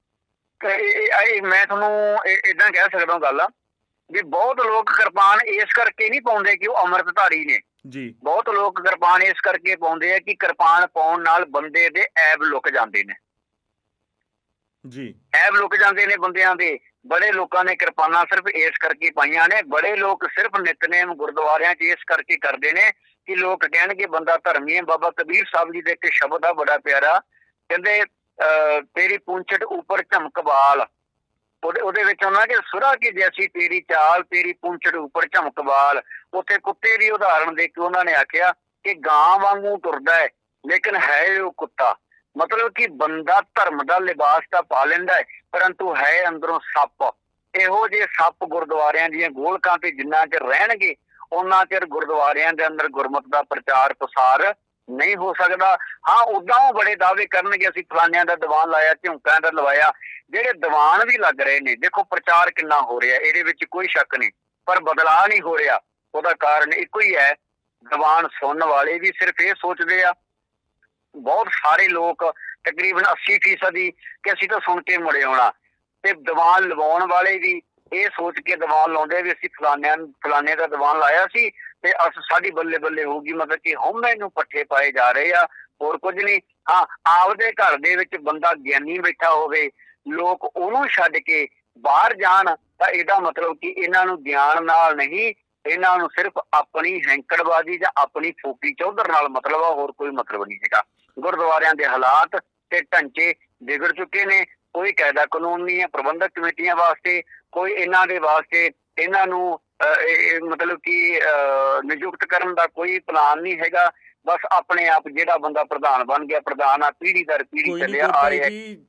ਮੈਂ ਤੁਹਾਨੂੰ ਏਦਾਂ ਕਹਿ ਸਕਦਾ ਗੱਲ ਆ ਵੀ ਬਹੁਤ ਲੋਕ ਕਿਰਪਾਨ ਇਸ ਕਰਕੇ ਨਹੀਂ ਪਾਉਂਦੇ ਕਿ ਉਹ ਅੰਮ੍ਰਿਤਧਾਰੀ ਨੇ ਜੀ। ਬਹੁਤ ਲੋਕ ਕਿਰਪਾਨ ਇਸ ਕਰਕੇ ਪਾਉਂਦੇ ਆ ਕਿ ਕਿਰਪਾਨ ਪਾਉਣ ਨਾਲ ਬੰਦੇ ਦੇ ਐਬ ਲੁਕ ਜਾਂਦੇ ਨੇ ਜੀ, ਐਬ ਲੁਕ ਜਾਂਦੇ ਨੇ ਬੰਦਿਆਂ ਦੇ। ਬੜੇ ਲੋਕਾਂ ਨੇ ਕਿਰਪਾਨਾਂ ਸਿਰਫ ਇਸ ਕਰਕੇ ਪਾਈਆਂ ਨੇ। ਬੜੇ ਲੋਕ ਸਿਰਫ ਨਿਤਨੇਮ ਗੁਰਦੁਆਰਿਆਂ 'ਚ ਇਸ ਕਰਕੇ ਕਰਦੇ ਨੇ ਕਿ ਲੋਕ ਕਹਿਣਗੇ ਬੰਦਾ ਧਰਮੀ ਹੈ। ਬਾਬਾ ਕਬੀਰ ਸਾਹਿਬ ਜੀ ਦਾ ਇੱਕ ਸ਼ਬਦ ਆ ਬੜਾ ਪਿਆਰਾ, ਕਹਿੰਦੇ ਤੇਰੀ ਪੂੰਛਟ ਉੱਪਰ ਝਮਕਬਾਲ, ਉਹਦੇ ਉਹਦੇ ਵਿੱਚ ਉਹਨਾਂ ਕਿ ਸੁਰਾ ਕੀ ਜੈਸੀ ਤੇਰੀ ਚਾਲ, ਤੇਰੀ ਪੂੰਛੜ ਉੱਪਰ ਝਮਕਬਾਲ। ਉੱਥੇ ਕੁੱਤੇ ਦੀ ਉਦਾਹਰਣ ਦੇ ਕੇ ਉਹਨਾਂ ਨੇ ਆਖਿਆ ਕਿ ਗਾਂ ਵਾਂਗੂ ਤੁਰਦਾ ਹੈ ਲੇਕਿਨ ਹੈ ਉਹ ਕੁੱਤਾ। ਮਤਲਬ ਕਿ ਬੰਦਾ ਧਰਮ ਦਾ ਲਿਬਾਸ ਤਾਂ ਪਾ ਲੈਂਦਾ ਹੈ, ਪਰੰਤੂ ਹੈ ਅੰਦਰੋਂ ਸੱਪ। ਇਹੋ ਜਿਹੇ ਸੱਪ ਗੁਰਦੁਆਰਿਆਂ ਦੀਆਂ ਗੋਲਕਾਂ ਤੇ ਜਿੰਨਾ ਚਿਰ ਰਹਿਣਗੇ ਉਹਨਾਂ ਚਿਰ ਗੁਰਦੁਆਰਿਆਂ ਦੇ ਅੰਦਰ ਗੁਰਮਤ ਦਾ ਪ੍ਰਚਾਰ ਪ੍ਰਸਾਰ ਨਹੀਂ ਹੋ ਸਕਦਾ। ਹਾਂ, ਉਦਾਂ ਉਹ ਬੜੇ ਦਾਅਵੇ ਕਰਨਗੇ ਅਸੀਂ ਫਲਾਨਿਆਂ ਦਾ ਦੀਵਾਨ ਲਾਇਆ, ਝੁਮਕਿਆਂ ਦਾ ਲਵਾਇਆ। ਜਿਹੜੇ ਦੀਵਾਨ ਵੀ ਲੱਗ ਰਹੇ ਨੇ, ਦੇਖੋ ਪ੍ਰਚਾਰ ਕਿੰਨਾ ਹੋ ਰਿਹਾ, ਇਹਦੇ ਵਿੱਚ ਕੋਈ ਸ਼ੱਕ ਨਹੀਂ, ਪਰ ਬਦਲਾਅ ਨਹੀਂ ਹੋ ਰਿਹਾ। ਉਹਦਾ ਕਾਰਨ ਇੱਕੋ ਹੀ ਹੈ, ਦੀਵਾਨ ਸੁਣਨ ਵਾਲੇ ਵੀ ਸਿਰਫ ਇਹ ਸੋਚਦੇ ਆ, ਬਹੁਤ ਸਾਰੇ ਲੋਕ ਤਕਰੀਬਨ ਅੱਸੀ ਫੀਸਦੀ ਕਿ ਅਸੀਂ ਤਾਂ ਸੁਣ ਕੇ ਮੁੜੇ ਆਉਣਾ, ਤੇ ਦੀਵਾਨ ਲਵਾਉਣ ਵਾਲੇ ਵੀ ਇਹ ਸੋਚ ਕੇ ਦੀਵਾਨ ਲਾਉਂਦੇ ਵੀ ਅਸੀਂ ਫਲਾਨਿਆਂ ਫਲਾਨੇ ਦਾ ਦੀਵਾਨ ਲਾਇਆ ਸੀ ਤੇ ਅਸ ਸਾਡੀ ਬੱਲੇ ਬੱਲੇ ਹੋਊਗੀ। ਮਤਲਬ ਕਿ ਹਉਮੈ ਨੂੰ ਪੱਠੇ ਪਾਏ ਜਾ ਰਹੇ ਆ, ਹੋਰ ਕੁਝ ਨਹੀਂ। ਹਾਂ, ਆਪਦੇ ਘਰ ਦੇ ਵਿੱਚ ਬੰਦਾ ਗਿਆਨੀ ਬੈਠਾ ਹੋਵੇ, ਲੋਕ ਉਹਨੂੰ ਛੱਡ ਕੇ ਬਾਹਰ ਜਾਣ ਤਾਂ ਇਹਦਾ ਮਤਲਬ ਕਿ ਇਹਨਾਂ ਨੂੰ ਗਿਆਨ ਨਾਲ ਨਹੀਂ, ਇਹਨਾਂ ਨੂੰ ਸਿਰਫ ਆਪਣੀ ਹੈਂਕੜਬਾਜ਼ੀ ਜਾਂ ਆਪਣੀ ਫੋਕੀ ਚੌਧਰ ਨਾਲ ਮਤਲਬ ਆ, ਹੋਰ ਕੋਈ ਮਤਲਬ ਨਹੀਂ ਹੈਗਾ। ਗੁਰਦੁਆਰਿਆਂ ਦੇ ਹਾਲਾਤ ਤੇ ਢਾਂਚੇ ਵਿਗੜ ਚੁੱਕੇ ਨੇ। ਕੋਈ ਕਾਇਦਾ ਕਾਨੂੰਨ ਨਹੀਂ ਹੈ ਪ੍ਰਬੰਧਕ ਕਮੇਟੀਆਂ ਵਾਸਤੇ, ਕੋਈ ਇਹਨਾਂ ਦੇ ਵਾਸਤੇ ਇਹਨਾਂ ਨੂੰ ਮਤਲਬ ਕਿ ਨਿਯੁਕਤ ਕਰਨ ਦਾ ਕੋਈ ਪਲਾਨ ਨਹੀਂ ਹੈਗਾ। ਬਸ ਆਪਣੇ ਆਪ ਜਿਹੜਾ ਬੰਦਾ ਪ੍ਰਧਾਨ ਬਣ ਗਿਆ ਪ੍ਰਧਾਨ ਆ, ਪੀੜ੍ਹੀ ਦਰ ਪੀੜ੍ਹੀ ਚੱਲਿਆ ਆ ਰਿਹਾ।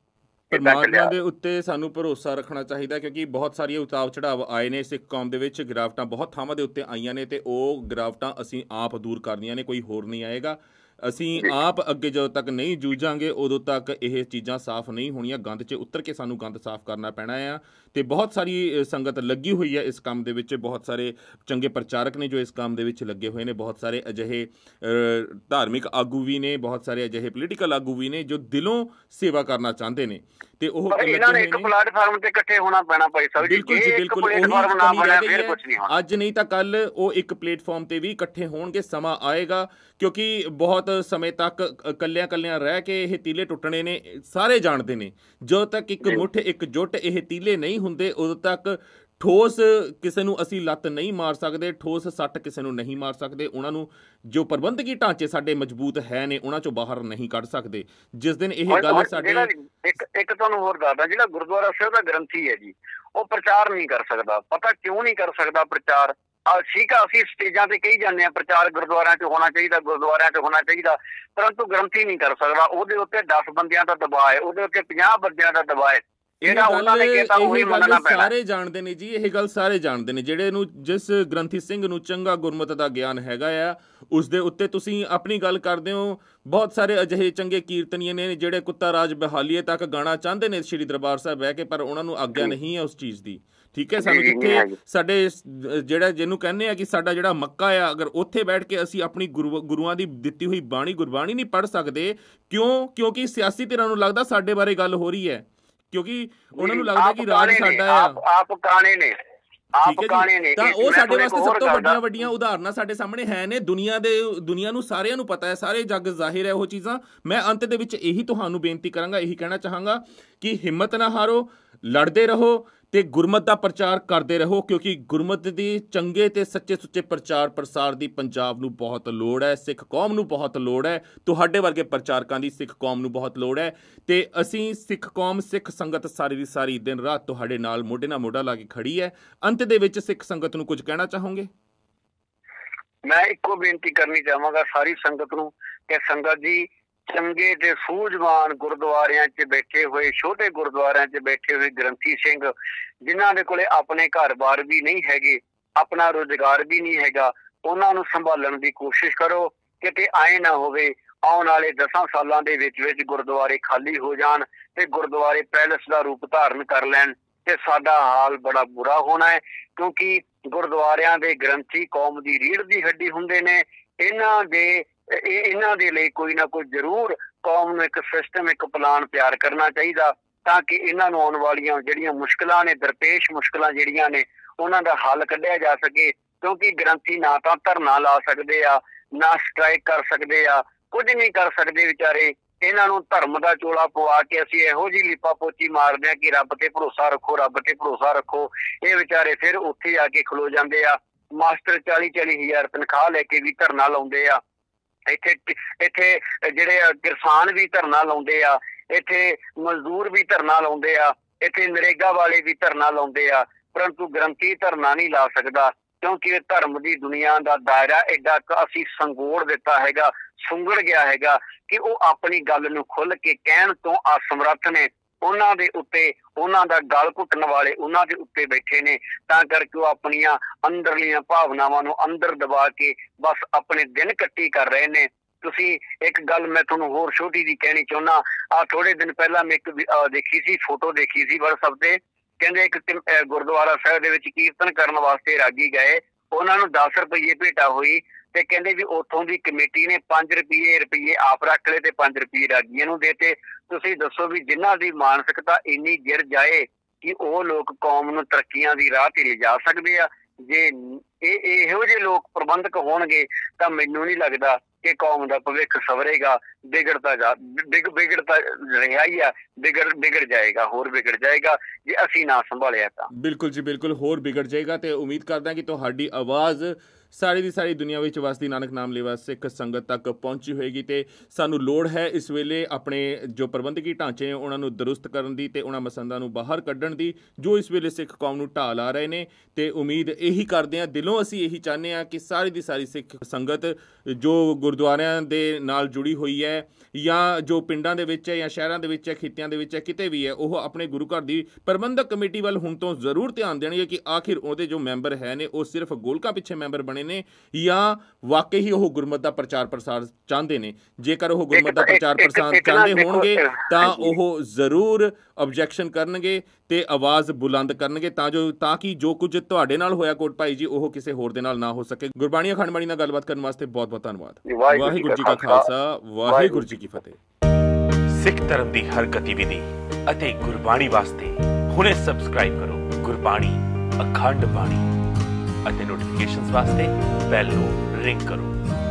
ਪਰਮਾਤਮਾ ਦੇ ਉੱਤੇ ਸਾਨੂੰ ਭਰੋਸਾ ਰੱਖਣਾ ਚਾਹੀਦਾ, ਕਿਉਂਕਿ ਬਹੁਤ ਸਾਰੀਆਂ ਉਤਾਰ ਚੜਾਵ ਆਏ ਨੇ ਸਿੱਖ ਕੌਮ ਦੇ ਵਿੱਚ, ਗਿਰਾਵਟਾਂ ਬਹੁਤ ਥਾਵਾਂ ਦੇ ਉੱਤੇ ਆਈਆਂ ਨੇ ਤੇ ਉਹ ਗਿਰਾਵਟਾਂ ਅਸੀਂ ਆਪ ਦੂਰ ਕਰਨੀਆਂ ਨੇ, ਕੋਈ ਹੋਰ ਨਹੀਂ ਆਏਗਾ। ਅਸੀਂ ਆਪ ਅੱਗੇ ਜਦੋਂ ਤੱਕ ਨਹੀਂ ਜੂਝਾਂਗੇ ਉਦੋਂ ਤੱਕ ਇਹ ਚੀਜ਼ਾਂ ਸਾਫ਼ ਨਹੀਂ ਹੋਣੀਆਂ। ਗੰਦ 'ਚ ਉਤਰ ਕੇ ਸਾਨੂੰ ਗੰਦ ਸਾਫ਼ ਕਰਨਾ ਪੈਣਾ ਆ ਤੇ ਬਹੁਤ ਸਾਰੀ ਸੰਗਤ ਲੱਗੀ ਹੋਈ ਹੈ ਇਸ ਕੰਮ ਦੇ ਵਿੱਚ, ਬਹੁਤ ਸਾਰੇ ਚੰਗੇ ਪ੍ਰਚਾਰਕ ਨੇ ਜੋ ਇਸ ਕੰਮ ਦੇ ਵਿੱਚ ਲੱਗੇ ਹੋਏ ਨੇ, ਬਹੁਤ ਸਾਰੇ ਅਜਿਹੇ ਧਾਰਮਿਕ ਆਗੂ ਵੀ ਨੇ, ਬਹੁਤ ਸਾਰੇ ਅਜਿਹੇ ਪੋਲੀਟੀਕਲ ਆਗੂ ਵੀ ਨੇ ਜੋ ਦਿਲੋਂ ਸੇਵਾ ਕਰਨਾ ਚਾਹੁੰਦੇ ਨੇ ਤੇ ਉਹ ਇਹਨਾਂ ਨੇ ਇੱਕ ਪਲੇਟਫਾਰਮ ਤੇ ਇਕੱਠੇ ਹੋਣਾ ਪੈਣਾ ਭਾਈ ਸਾਹਿਬ। ਬਿਲਕੁਲ ਜੀ ਬਿਲਕੁਲ, ਉਹੀ ਅੱਜ ਨਹੀਂ ਤਾਂ ਕੱਲ ਉਹ ਇੱਕ ਪਲੇਟਫਾਰਮ ਤੇ ਵੀ ਇਕੱਠੇ ਹੋਣਗੇ। ਸਮਾਂ ਆਏਗਾ ਕਿਉਂਕਿ ਬਹੁਤ ਸਮੇਂ ਤੱਕ ਕੱਲਿਆਂ ਕੱਲਿਆਂ ਰਹਿ ਕੇ ਇਹ ਤੀਲੇ ਟੁੱਟਣੇ ਨੇ, ਸਾਰੇ ਜਾਣਦੇ ਨੇ। ਜਦੋਂ ਤੱਕ ਇੱਕ ਮੁੱਠ ਇੱਕ ਜੁੱਟ ਇਹ ਤੀਲੇ ਨਹੀਂ ਹੁੰਦੇ ਉਦੋਂ ਤੱਕ ਠੋਸ ਕਿਸੇ ਨੂੰ ਅਸੀਂ ਲੱਤ ਨਹੀਂ ਮਾਰ ਸਕਦੇ, ਠੋਸ ਸੱਟ ਕਿਸੇ ਨੂੰ ਨਹੀਂ ਮਾਰ ਸਕਦੇ। ਉਹਨਾਂ ਨੂੰ ਜੋ ਪ੍ਰਬੰਧਕੀ ਢਾਂਚੇ ਸਾਡੇ ਮਜ਼ਬੂਤ ਹੈ ਨੇ ਉਹਨਾਂ ਚੋਂ ਬਾਹਰ ਨਹੀਂ ਕੱਢ ਸਕਦੇ। ਜਿਸ ਦਿਨ ਇਹ ਗੱਲ ਸਾਡੇ ਇੱਕ ਇੱਕ ਤੁਹਾਨੂੰ ਹੋਰ ਦੱਸਦਾ, ਜਿਹੜਾ ਗੁਰਦੁਆਰਾ ਸਾਹਿਬ ਦਾ ਗ੍ਰੰਥੀ ਹੈ ਜੀ, ਉਹ ਪ੍ਰਚਾਰ ਨਹੀਂ ਕਰ ਸਕਦਾ। ਪਤਾ ਕਿਉਂ ਨਹੀਂ ਕਰ ਸਕਦਾ ਪ੍ਰਚਾਰ? ਠੀਕ ਆ, ਅਸੀਂ ਸਟੇਜਾਂ ਤੇ ਕਹੀ ਜਾਂਦੇ ਹਾਂ ਪ੍ਰਚਾਰ ਗੁਰਦੁਆਰਿਆਂ 'ਚ ਹੋਣਾ ਚਾਹੀਦਾ, ਗੁਰਦੁਆਰਿਆਂ 'ਚ ਹੋਣਾ ਚਾਹੀਦਾ, ਪਰੰਤੂ ਗ੍ਰੰਥੀ ਨਹੀਂ ਕਰ ਸਕਦਾ। ਉਹਦੇ ਉੱਤੇ ਦਸ ਬੰਦਿਆਂ ਦਾ ਦਬਾਅ ਹੈ, ਉਹਦੇ ਉੱਤੇ ਪੰਜਾਹ ਬੰਦਿਆਂ ਦਾ ਦਬਾਅ ਹੈ। ਇਹ ਗੱਲ ਸਾਰੇ ਜਾਣਦੇ ਨੇ ਜੀ, ਇਹ ਗੱਲ ਸਾਰੇ ਜਾਣਦੇ ਨੇ। ਜਿਹੜੇ ਨੂੰ ਜਿਸ ਗ੍ਰੰਥੀ ਸਿੰਘ ਨੂੰ ਚੰਗਾ ਗੁਰਮਤਿ ਦਾ ਗਿਆਨ ਹੈਗਾ ਆ ਉਸਦੇ ਉੱਤੇ ਤੁਸੀਂ ਆਪਣੀ ਗੱਲ ਕਰਦੇ ਹੋ। ਬਹੁਤ ਸਾਰੇ ਅਜਿਹੇ ਚੰਗੇ ਕੀਰਤਨੀਏ ਨੇ ਜਿਹੜੇ ਕੁੱਤਾ ਰਾਜ ਬਹਾਲੀਏ ਤੱਕ ਗਾਣਾ ਚਾਹੁੰਦੇ ਨੇ ਸ਼੍ਰੀ ਦਰਬਾਰ ਸਾਹਿਬ ਬਹਿ ਕੇ, ਪਰ ਉਹਨਾਂ ਨੂੰ ਆਗਿਆ ਨਹੀਂ ਹੈ ਉਸ ਚੀਜ਼ ਦੀ। ਠੀਕ ਹੈ, ਸਾਨੂੰ ਜਿੱਥੇ ਸਾਡੇ ਜਿਹੜਾ ਜਿਹਨੂੰ ਕਹਿੰਦੇ ਆ ਕਿ ਸਾਡਾ ਜਿਹੜਾ ਮੱਕਾ ਆ, ਅਗਰ ਉੱਥੇ ਬੈਠ ਕੇ ਅਸੀਂ ਆਪਣੀ ਗੁਰੂ ਗੁਰੂਆਂ ਦੀ ਦਿੱਤੀ ਹੋਈ ਬਾਣੀ ਗੁਰਬਾਣੀ ਨਹੀਂ ਪੜ੍ਹ ਸਕਦੇ, ਕਿਉਂ? ਕਿਉਂਕਿ ਸਿਆਸੀ ਧਿਰਾਂ ਨੂੰ ਲੱਗਦਾ ਸਾਡੇ ਬਾਰੇ ਗੱਲ ਹੋ ਰਹੀ ਹੈ, ਕਿਉਂਕਿ ਉਹਨਾਂ ਨੂੰ ਲੱਗਦਾ ਕਿ ਰਾਜ ਸਾਡਾ ਆ। ਆਪ ਕਾਣੇ ਨੇ, ਆਪ ਕਾਣੇ ਨੇ। ਤਾਂ ਉਹ ਸਾਡੇ ਵਾਸਤੇ ਸਭ ਤੋਂ ਵੱਡੀਆਂ ਵੱਡੀਆਂ ਉਦਾਹਰਨਾਂ ਸਾਡੇ ਸਾਹਮਣੇ ਹੈ ਨੇ। ਦੁਨੀਆ ਦੇ ਦੁਨੀਆ ਨੂੰ ਸਾਰਿਆਂ ਨੂੰ ਪਤਾ ਹੈ, ਸਾਰੇ ਜੱਗ ਜ਼ਾਹਿਰ ਹੈ ਉਹ ਚੀਜ਼ਾਂ। ਮੈਂ ਅੰਤ ਦੇ ਵਿੱਚ ਇਹੀ ਤੁਹਾਨੂੰ ਬੇਨਤੀ ਕਰਾਂਗਾ, ਇਹੀ ਕਹਿਣਾ ਚਾਹਾਂਗਾ ਕਿ ਹਿੰਮਤ ਨਾ ਹਾਰੋ, ਲੜਦੇ ਰਹੋ ਤੇ ਗੁਰਮਤ ਦਾ ਪ੍ਰਚਾਰ ਕਰਦੇ ਰਹੋ, ਕਿਉਂਕਿ ਗੁਰਮਤ ਦੀ ਚੰਗੇ ਤੇ ਸੱਚੇ ਸੁੱਚੇ ਪ੍ਰਚਾਰ ਪ੍ਰਸਾਰ ਦੀ ਪੰਜਾਬ ਨੂੰ ਬਹੁਤ ਲੋੜ ਹੈ, ਸਿੱਖ ਕੌਮ ਨੂੰ ਬਹੁਤ ਲੋੜ ਹੈ, ਤੁਹਾਡੇ ਵਰਗੇ ਪ੍ਰਚਾਰਕਾਂ ਦੀ ਸਿੱਖ ਕੌਮ ਨੂੰ ਬਹੁਤ ਲੋੜ ਹੈ। ਤੇ ਅਸੀਂ ਸਿੱਖ ਕੌਮ, ਸਿੱਖ ਸੰਗਤ ਸਾਰੀ ਦੀ ਸਾਰੀ ਦਿਨ ਰਾਤ ਤੁਹਾਡੇ ਨਾਲ ਮੋਢੇ ਨਾਲ ਮੋਢਾ ਲਾ ਕੇ ਖੜੀ ਹੈ। ਅੰਤ ਦੇ ਵਿੱਚ ਸਿੱਖ ਸੰਗਤ ਨੂੰ ਕੁਝ ਕਹਿਣਾ ਚਾਹੋਗੇ? ਮੈਂ ਇੱਕੋ ਬੇਨਤੀ ਕਰਨੀ ਚਾਹਾਂਗਾ ਸਾਰੀ ਸੰਗਤ ਨੂੰ ਕਿ ਸੰਗਤ ਜੀ, ਚੰਗੇ ਤੇ ਸੂਝਵਾਨ ਗੁਰਦੁਆਰਿਆਂ 'ਚ ਬੈਠੇ ਹੋਏ, ਛੋਟੇ ਗੁਰਦੁਆਰਿਆਂ 'ਚ ਬੈਠੇ ਹੋਏ ਗ੍ਰੰਥੀ ਸਿੰਘ ਜਿਨ੍ਹਾਂ ਦੇ ਕੋਲੇ ਆਪਣੇ ਘਰ-ਬਾਰ ਵੀ ਨਹੀਂ ਹੈਗੇ, ਆਪਣਾ ਰੁਜ਼ਗਾਰ ਵੀ ਨਹੀਂ ਹੈਗਾ, ਉਹਨਾਂ ਨੂੰ ਸੰਭਾਲਣ ਦੀ ਕੋਸ਼ਿਸ਼ ਕਰੋ। ਕਿਤੇ ਆਏ ਨਾ ਹੋਵੇ ਆਉਣ ਵਾਲੇ ਦਸਾਂ ਸਾਲਾਂ ਦੇ ਵਿੱਚ ਵਿੱਚ ਗੁਰਦੁਆਰੇ ਖਾਲੀ ਹੋ ਜਾਣ ਤੇ ਗੁਰਦੁਆਰੇ ਪੈਲਸ ਦਾ ਰੂਪ ਧਾਰਨ ਕਰ ਲੈਣ ਤੇ ਸਾਡਾ ਹਾਲ ਬੜਾ ਬੁਰਾ ਹੋਣਾ ਹੈ। ਕਿਉਂਕਿ ਗੁਰਦੁਆਰਿਆਂ ਦੇ ਗ੍ਰੰਥੀ ਕੌਮ ਦੀ ਰੀੜ੍ਹ ਦੀ ਹੱਡੀ ਹੁੰਦੇ ਨੇ। ਇਹਨਾਂ ਦੇ ਇਹ ਇਹਨਾਂ ਦੇ ਲਈ ਕੋਈ ਨਾ ਕੋਈ ਜ਼ਰੂਰ ਕੌਮ ਨੂੰ ਇੱਕ ਸਿਸਟਮ, ਇੱਕ ਪਲਾਨ ਤਿਆਰ ਕਰਨਾ ਚਾਹੀਦਾ ਤਾਂ ਕਿ ਇਹਨਾਂ ਨੂੰ ਆਉਣ ਵਾਲੀਆਂ ਜਿਹੜੀਆਂ ਮੁਸ਼ਕਿਲਾਂ ਨੇ, ਦਰਪੇਸ਼ ਮੁਸ਼ਕਿਲਾਂ ਜਿਹੜੀਆਂ ਨੇ, ਉਹਨਾਂ ਦਾ ਹੱਲ ਕੱਢਿਆ ਜਾ ਸਕੇ। ਕਿਉਂਕਿ ਗ੍ਰੰਥੀ ਨਾ ਤਾਂ ਧਰਨਾ ਲਾ ਸਕਦੇ ਆ, ਨਾ ਸਟ੍ਰਾਈਕ ਕਰ ਸਕਦੇ ਆ, ਕੁਝ ਨਹੀਂ ਕਰ ਸਕਦੇ ਵਿਚਾਰੇ। ਇਹਨਾਂ ਨੂੰ ਧਰਮ ਦਾ ਚੋਲਾ ਪਵਾ ਕੇ ਅਸੀਂ ਇਹੋ ਜਿਹੀ ਲਿਪਾ ਪੋਚੀ ਮਾਰਦੇ ਹਾਂ ਕਿ ਰੱਬ ਤੇ ਭਰੋਸਾ ਰੱਖੋ, ਰੱਬ ਤੇ ਭਰੋਸਾ ਰੱਖੋ। ਇਹ ਵਿਚਾਰੇ ਫਿਰ ਉੱਥੇ ਆ ਕੇ ਖਲੋ ਜਾਂਦੇ ਆ। ਮਾਸਟਰ ਚਾਲੀ ਚਾਲੀ ਹਜ਼ਾਰ ਤਨਖਾਹ ਲੈ ਕੇ ਵੀ ਧਰਨਾ ਲਾਉਂਦੇ ਆ। ਇੱਥੇ ਇੱਥੇ ਜਿਹੜੇ ਕਿਸਾਨ ਵੀ ਧਰਨਾ ਲਾਉਂਦੇ ਆ, ਇੱਥੇ ਮਜ਼ਦੂਰ ਵੀ ਧਰਨਾ ਲਾਉਂਦੇ ਆ, ਇੱਥੇ ਨਰੇਗਾ ਵਾਲੇ ਵੀ ਧਰਨਾ ਲਾਉਂਦੇ ਆ, ਪਰੰਤੂ ਗ੍ਰੰਥੀ ਧਰਨਾ ਨਹੀਂ ਲਾ ਸਕਦਾ ਕਿਉਂਕਿ ਇਹ ਧਰਮ ਦੀ ਦੁਨੀਆ ਦਾ ਦਾਇਰਾ ਐਡਾ ਅਸੀਂ ਸੰਗੋੜ ਦਿੱਤਾ ਹੈਗਾ, ਸੁੰਗੜ ਗਿਆ ਹੈਗਾ ਕਿ ਉਹ ਆਪਣੀ ਗੱਲ ਨੂੰ ਖੁੱਲ ਕੇ ਕਹਿਣ ਤੋਂ ਅਸਮਰੱਥ ਨੇ। ਉਹਨਾਂ ਦੇ ਉੱਤੇ, ਉਹਨਾਂ ਦਾ ਗਲ ਘੁੱਟਣ ਵਾਲੇ ਉਹਨਾਂ ਦੇ ਉੱਤੇ ਬੈਠੇ ਨੇ, ਤਾਂ ਕਰਕੇ ਉਹ ਆਪਣੀਆਂ ਅੰਦਰਲੀਆਂ ਭਾਵਨਾਵਾਂ ਨੂੰ ਅੰਦਰ ਦਬਾ ਕੇ ਬਸ ਆਪਣੇ ਦਿਨ ਕੱਟੀ ਕਰ ਰਹੇ ਨੇ। ਤੁਸੀਂ ਇੱਕ ਗੱਲ ਮੈਂ ਤੁਹਾਨੂੰ ਹੋਰ ਛੋਟੀ ਜਿਹੀ ਕਹਿਣੀ ਚਾਹੁੰਦਾ। ਆਹ ਥੋੜੇ ਦਿਨ ਪਹਿਲਾਂ ਮੈਂ ਇੱਕ ਦੇਖੀ ਸੀ, ਫੋਟੋ ਦੇਖੀ ਸੀ WhatsApp ਤੇ, ਕਹਿੰਦੇ ਇੱਕ ਗੁਰਦੁਆਰਾ ਸਾਹਿਬ ਦੇ ਵਿੱਚ ਕੀਰਤਨ ਕਰਨ ਵਾਸਤੇ ਰਾਗੀ ਗਏ, ਉਹਨਾਂ ਨੂੰ ਦਸ ਰੁਪਈਏ ਭੇਟਾ ਹੋਈ ਤੇ ਕਹਿੰਦੇ ਵੀ ਉੱਥੋਂ ਦੀ ਕਮੇਟੀ ਨੇ ਪੰਜ ਰੁਪਈਏ ਰੁਪਈਏ ਆਪ ਰੱਖ ਲਏ ਤੇ ਪੰਜ ਰੁਪਈਏ ਰਾਗੀਆਂ ਨੂੰ ਦੇਤੇ। ਤੁਸੀਂ ਦੱਸੋ ਵੀ ਜਿਨ੍ਹਾਂ ਦੀ ਮਾਨਸਿਕਤਾ ਇੰਨੀ ਗਿਰ ਜਾਏ ਕਿ ਉਹ ਲੋਕ ਕੌਮ ਨੂੰ ਤਰੱਕੀਆਂ ਦੀ ਰਾਹ ਤੇ ਲਿਜਾ ਸਕਦੇ ਆ, ਜੇ ਇਹ ਇਹੋ ਜਿਹੇ ਲੋਕ ਪ੍ਰਬੰਧਕ ਹੋਣਗੇ ਤਾਂ ਮੈਨੂੰ ਨਹੀਂ ਲੱਗਦਾ ਕਿ ਕੌਮ ਦਾ ਭਵਿੱਖ ਸਵਰੇਗਾ। ਵਿਗੜਦਾ ਜਾ ਵਿਗ ਵਿਗੜਦਾ ਰਿਹਾ ਹੀ ਆ, ਵਿਗੜ ਵਿਗੜ ਜਾਏਗਾ, ਹੋਰ ਵਿਗੜ ਜਾਏਗਾ ਜੇ ਅਸੀਂ ਨਾ ਸੰਭਾਲਿਆ ਤਾਂ। ਬਿਲਕੁਲ ਜੀ ਬਿਲਕੁਲ, ਹੋਰ ਵਿਗੜ ਜਾਏਗਾ। ਤੇ ਉਮੀਦ ਕਰਦਾ ਕਿ ਤੁਹਾਡੀ ਆਵਾਜ਼ ਸਾਰੀ ਦੀ ਸਾਰੀ ਦੁਨੀਆ ਵਿੱਚ ਵਸਦੀ ਨਾਨਕ ਨਾਮ ਲੇਵਾ ਸਿੱਖ ਸੰਗਤ ਤੱਕ ਪਹੁੰਚੀ ਹੋਏਗੀ ਤੇ ਸਾਨੂੰ ਲੋੜ ਹੈ ਇਸ ਵੇਲੇ ਆਪਣੇ ਜੋ ਪ੍ਰਬੰਧਕੀ ਢਾਂਚੇ ਨੇ ਉਹਨਾਂ ਨੂੰ ਦਰੁਸਤ ਕਰਨ ਦੀ ਤੇ ਉਹਨਾਂ ਮਸੰਦਾਂ ਨੂੰ ਬਾਹਰ ਕੱਢਣ ਦੀ ਜੋ ਇਸ ਵੇਲੇ ਸਿੱਖ ਕੌਮ ਨੂੰ ਢਾਹ ਲਾ ਰਹੇ ਨੇ। ਤੇ ਉਮੀਦ ਇਹੀ ਕਰਦੇ ਹਾਂ, ਦਿਲੋਂ ਅਸੀਂ ਇਹੀ ਚਾਹੁੰਦੇ ਹਾਂ ਕਿ ਸਾਰੀ ਦੀ ਸਾਰੀ ਸਿੱਖ ਸੰਗਤ ਜੋ ਗੁਰਦੁਆਰਿਆਂ ਦੇ ਨਾਲ ਜੁੜੀ ਹੋਈ ਹੈ ਜਾਂ ਜੋ ਪਿੰਡਾਂ ਦੇ ਵਿੱਚ ਹੈ ਜਾਂ ਸ਼ਹਿਰਾਂ ਦੇ ਵਿੱਚ ਹੈ, ਖਿੱਤਿਆਂ ਦੇ ਵਿੱਚ ਹੈ, ਕਿਤੇ ਵੀ ਹੈ, ਉਹ ਆਪਣੇ ਗੁਰੂ ਘਰ ਦੀ ਪ੍ਰਬੰਧਕ ਕਮੇਟੀ ਵੱਲ ਹੁਣ ਤੋਂ ਜ਼ਰੂਰ ਧਿਆਨ ਦੇਣਗੇ ਕਿ ਆਖਿਰ ਉਹਦੇ ਜੋ ਮੈਂਬਰ ਹੈ ਨੇ ਉਹ ਸਿਰਫ ਗੋਲਕਾਂ ਪਿੱਛੇ ਮੈਂਬਰ ਬਣੇ ਨੇ ਜਾਂ ਵਾਕਈ ਹੀ ਉਹ ਗੁਰਮਤਿ ਦਾ ਪ੍ਰਚਾਰ ਪ੍ਰਸਾਰ ਚਾਹੁੰਦੇ ਨੇ। ਜੇਕਰ ਉਹ ਗੁਰਮਤਿ ਦਾ ਪ੍ਰਚਾਰ ਪ੍ਰਸਾਰ ਚਾਹੁੰਦੇ ਹੋਣਗੇ ਤਾਂ ਉਹ ਜ਼ਰੂਰ ਆਬਜੈਕਸ਼ਨ ਕਰਨਗੇ ਤੇ ਆਵਾਜ਼ ਬੁਲੰਦ ਕਰਨਗੇ ਤਾਂ ਜੋ ਤਾਂ ਕਿ ਜੋ ਕੁਝ ਤੁਹਾਡੇ ਨਾਲ ਹੋਇਆ ਕੋਟ ਭਾਈ ਜੀ ਉਹ ਕਿਸੇ ਹੋਰ ਦੇ ਨਾਲ ਨਾ ਹੋ ਸਕੇ। ਗੁਰਬਾਣੀ ਅਖੰਡ ਬਾਣੀ ਨਾਲ ਗੱਲਬਾਤ ਕਰਨ ਵਾਸਤੇ ਬਹੁਤ ਬਹੁਤ ਧੰਨਵਾਦ। ਵਾਹਿਗੁਰੂ ਜੀ ਕਾ ਖਾਲਸਾ, ਵਾਹਿਗੁਰੂ ਜੀ ਕੀ ਫਤਿਹ। ਸਿੱਖ ਧਰਮ ਦੀ ਹਰ ਗਤੀਵਿਧੀ ਅਤੇ ਗੁਰਬਾਣੀ ਵਾਸਤੇ ਹੁਣੇ ਸਬਸਕ੍ਰਾਈਬ ਕਰੋ ਗੁਰਬਾਣੀ ਅਖੰਡ ਬਾਣੀ ਅਤੇ ਨੋਟੀਫਿਕੇਸ਼ਨਸ ਵਾਸਤੇ ਬੈਲ ਨੂੰ ਰਿੰਗ ਕਰੋ।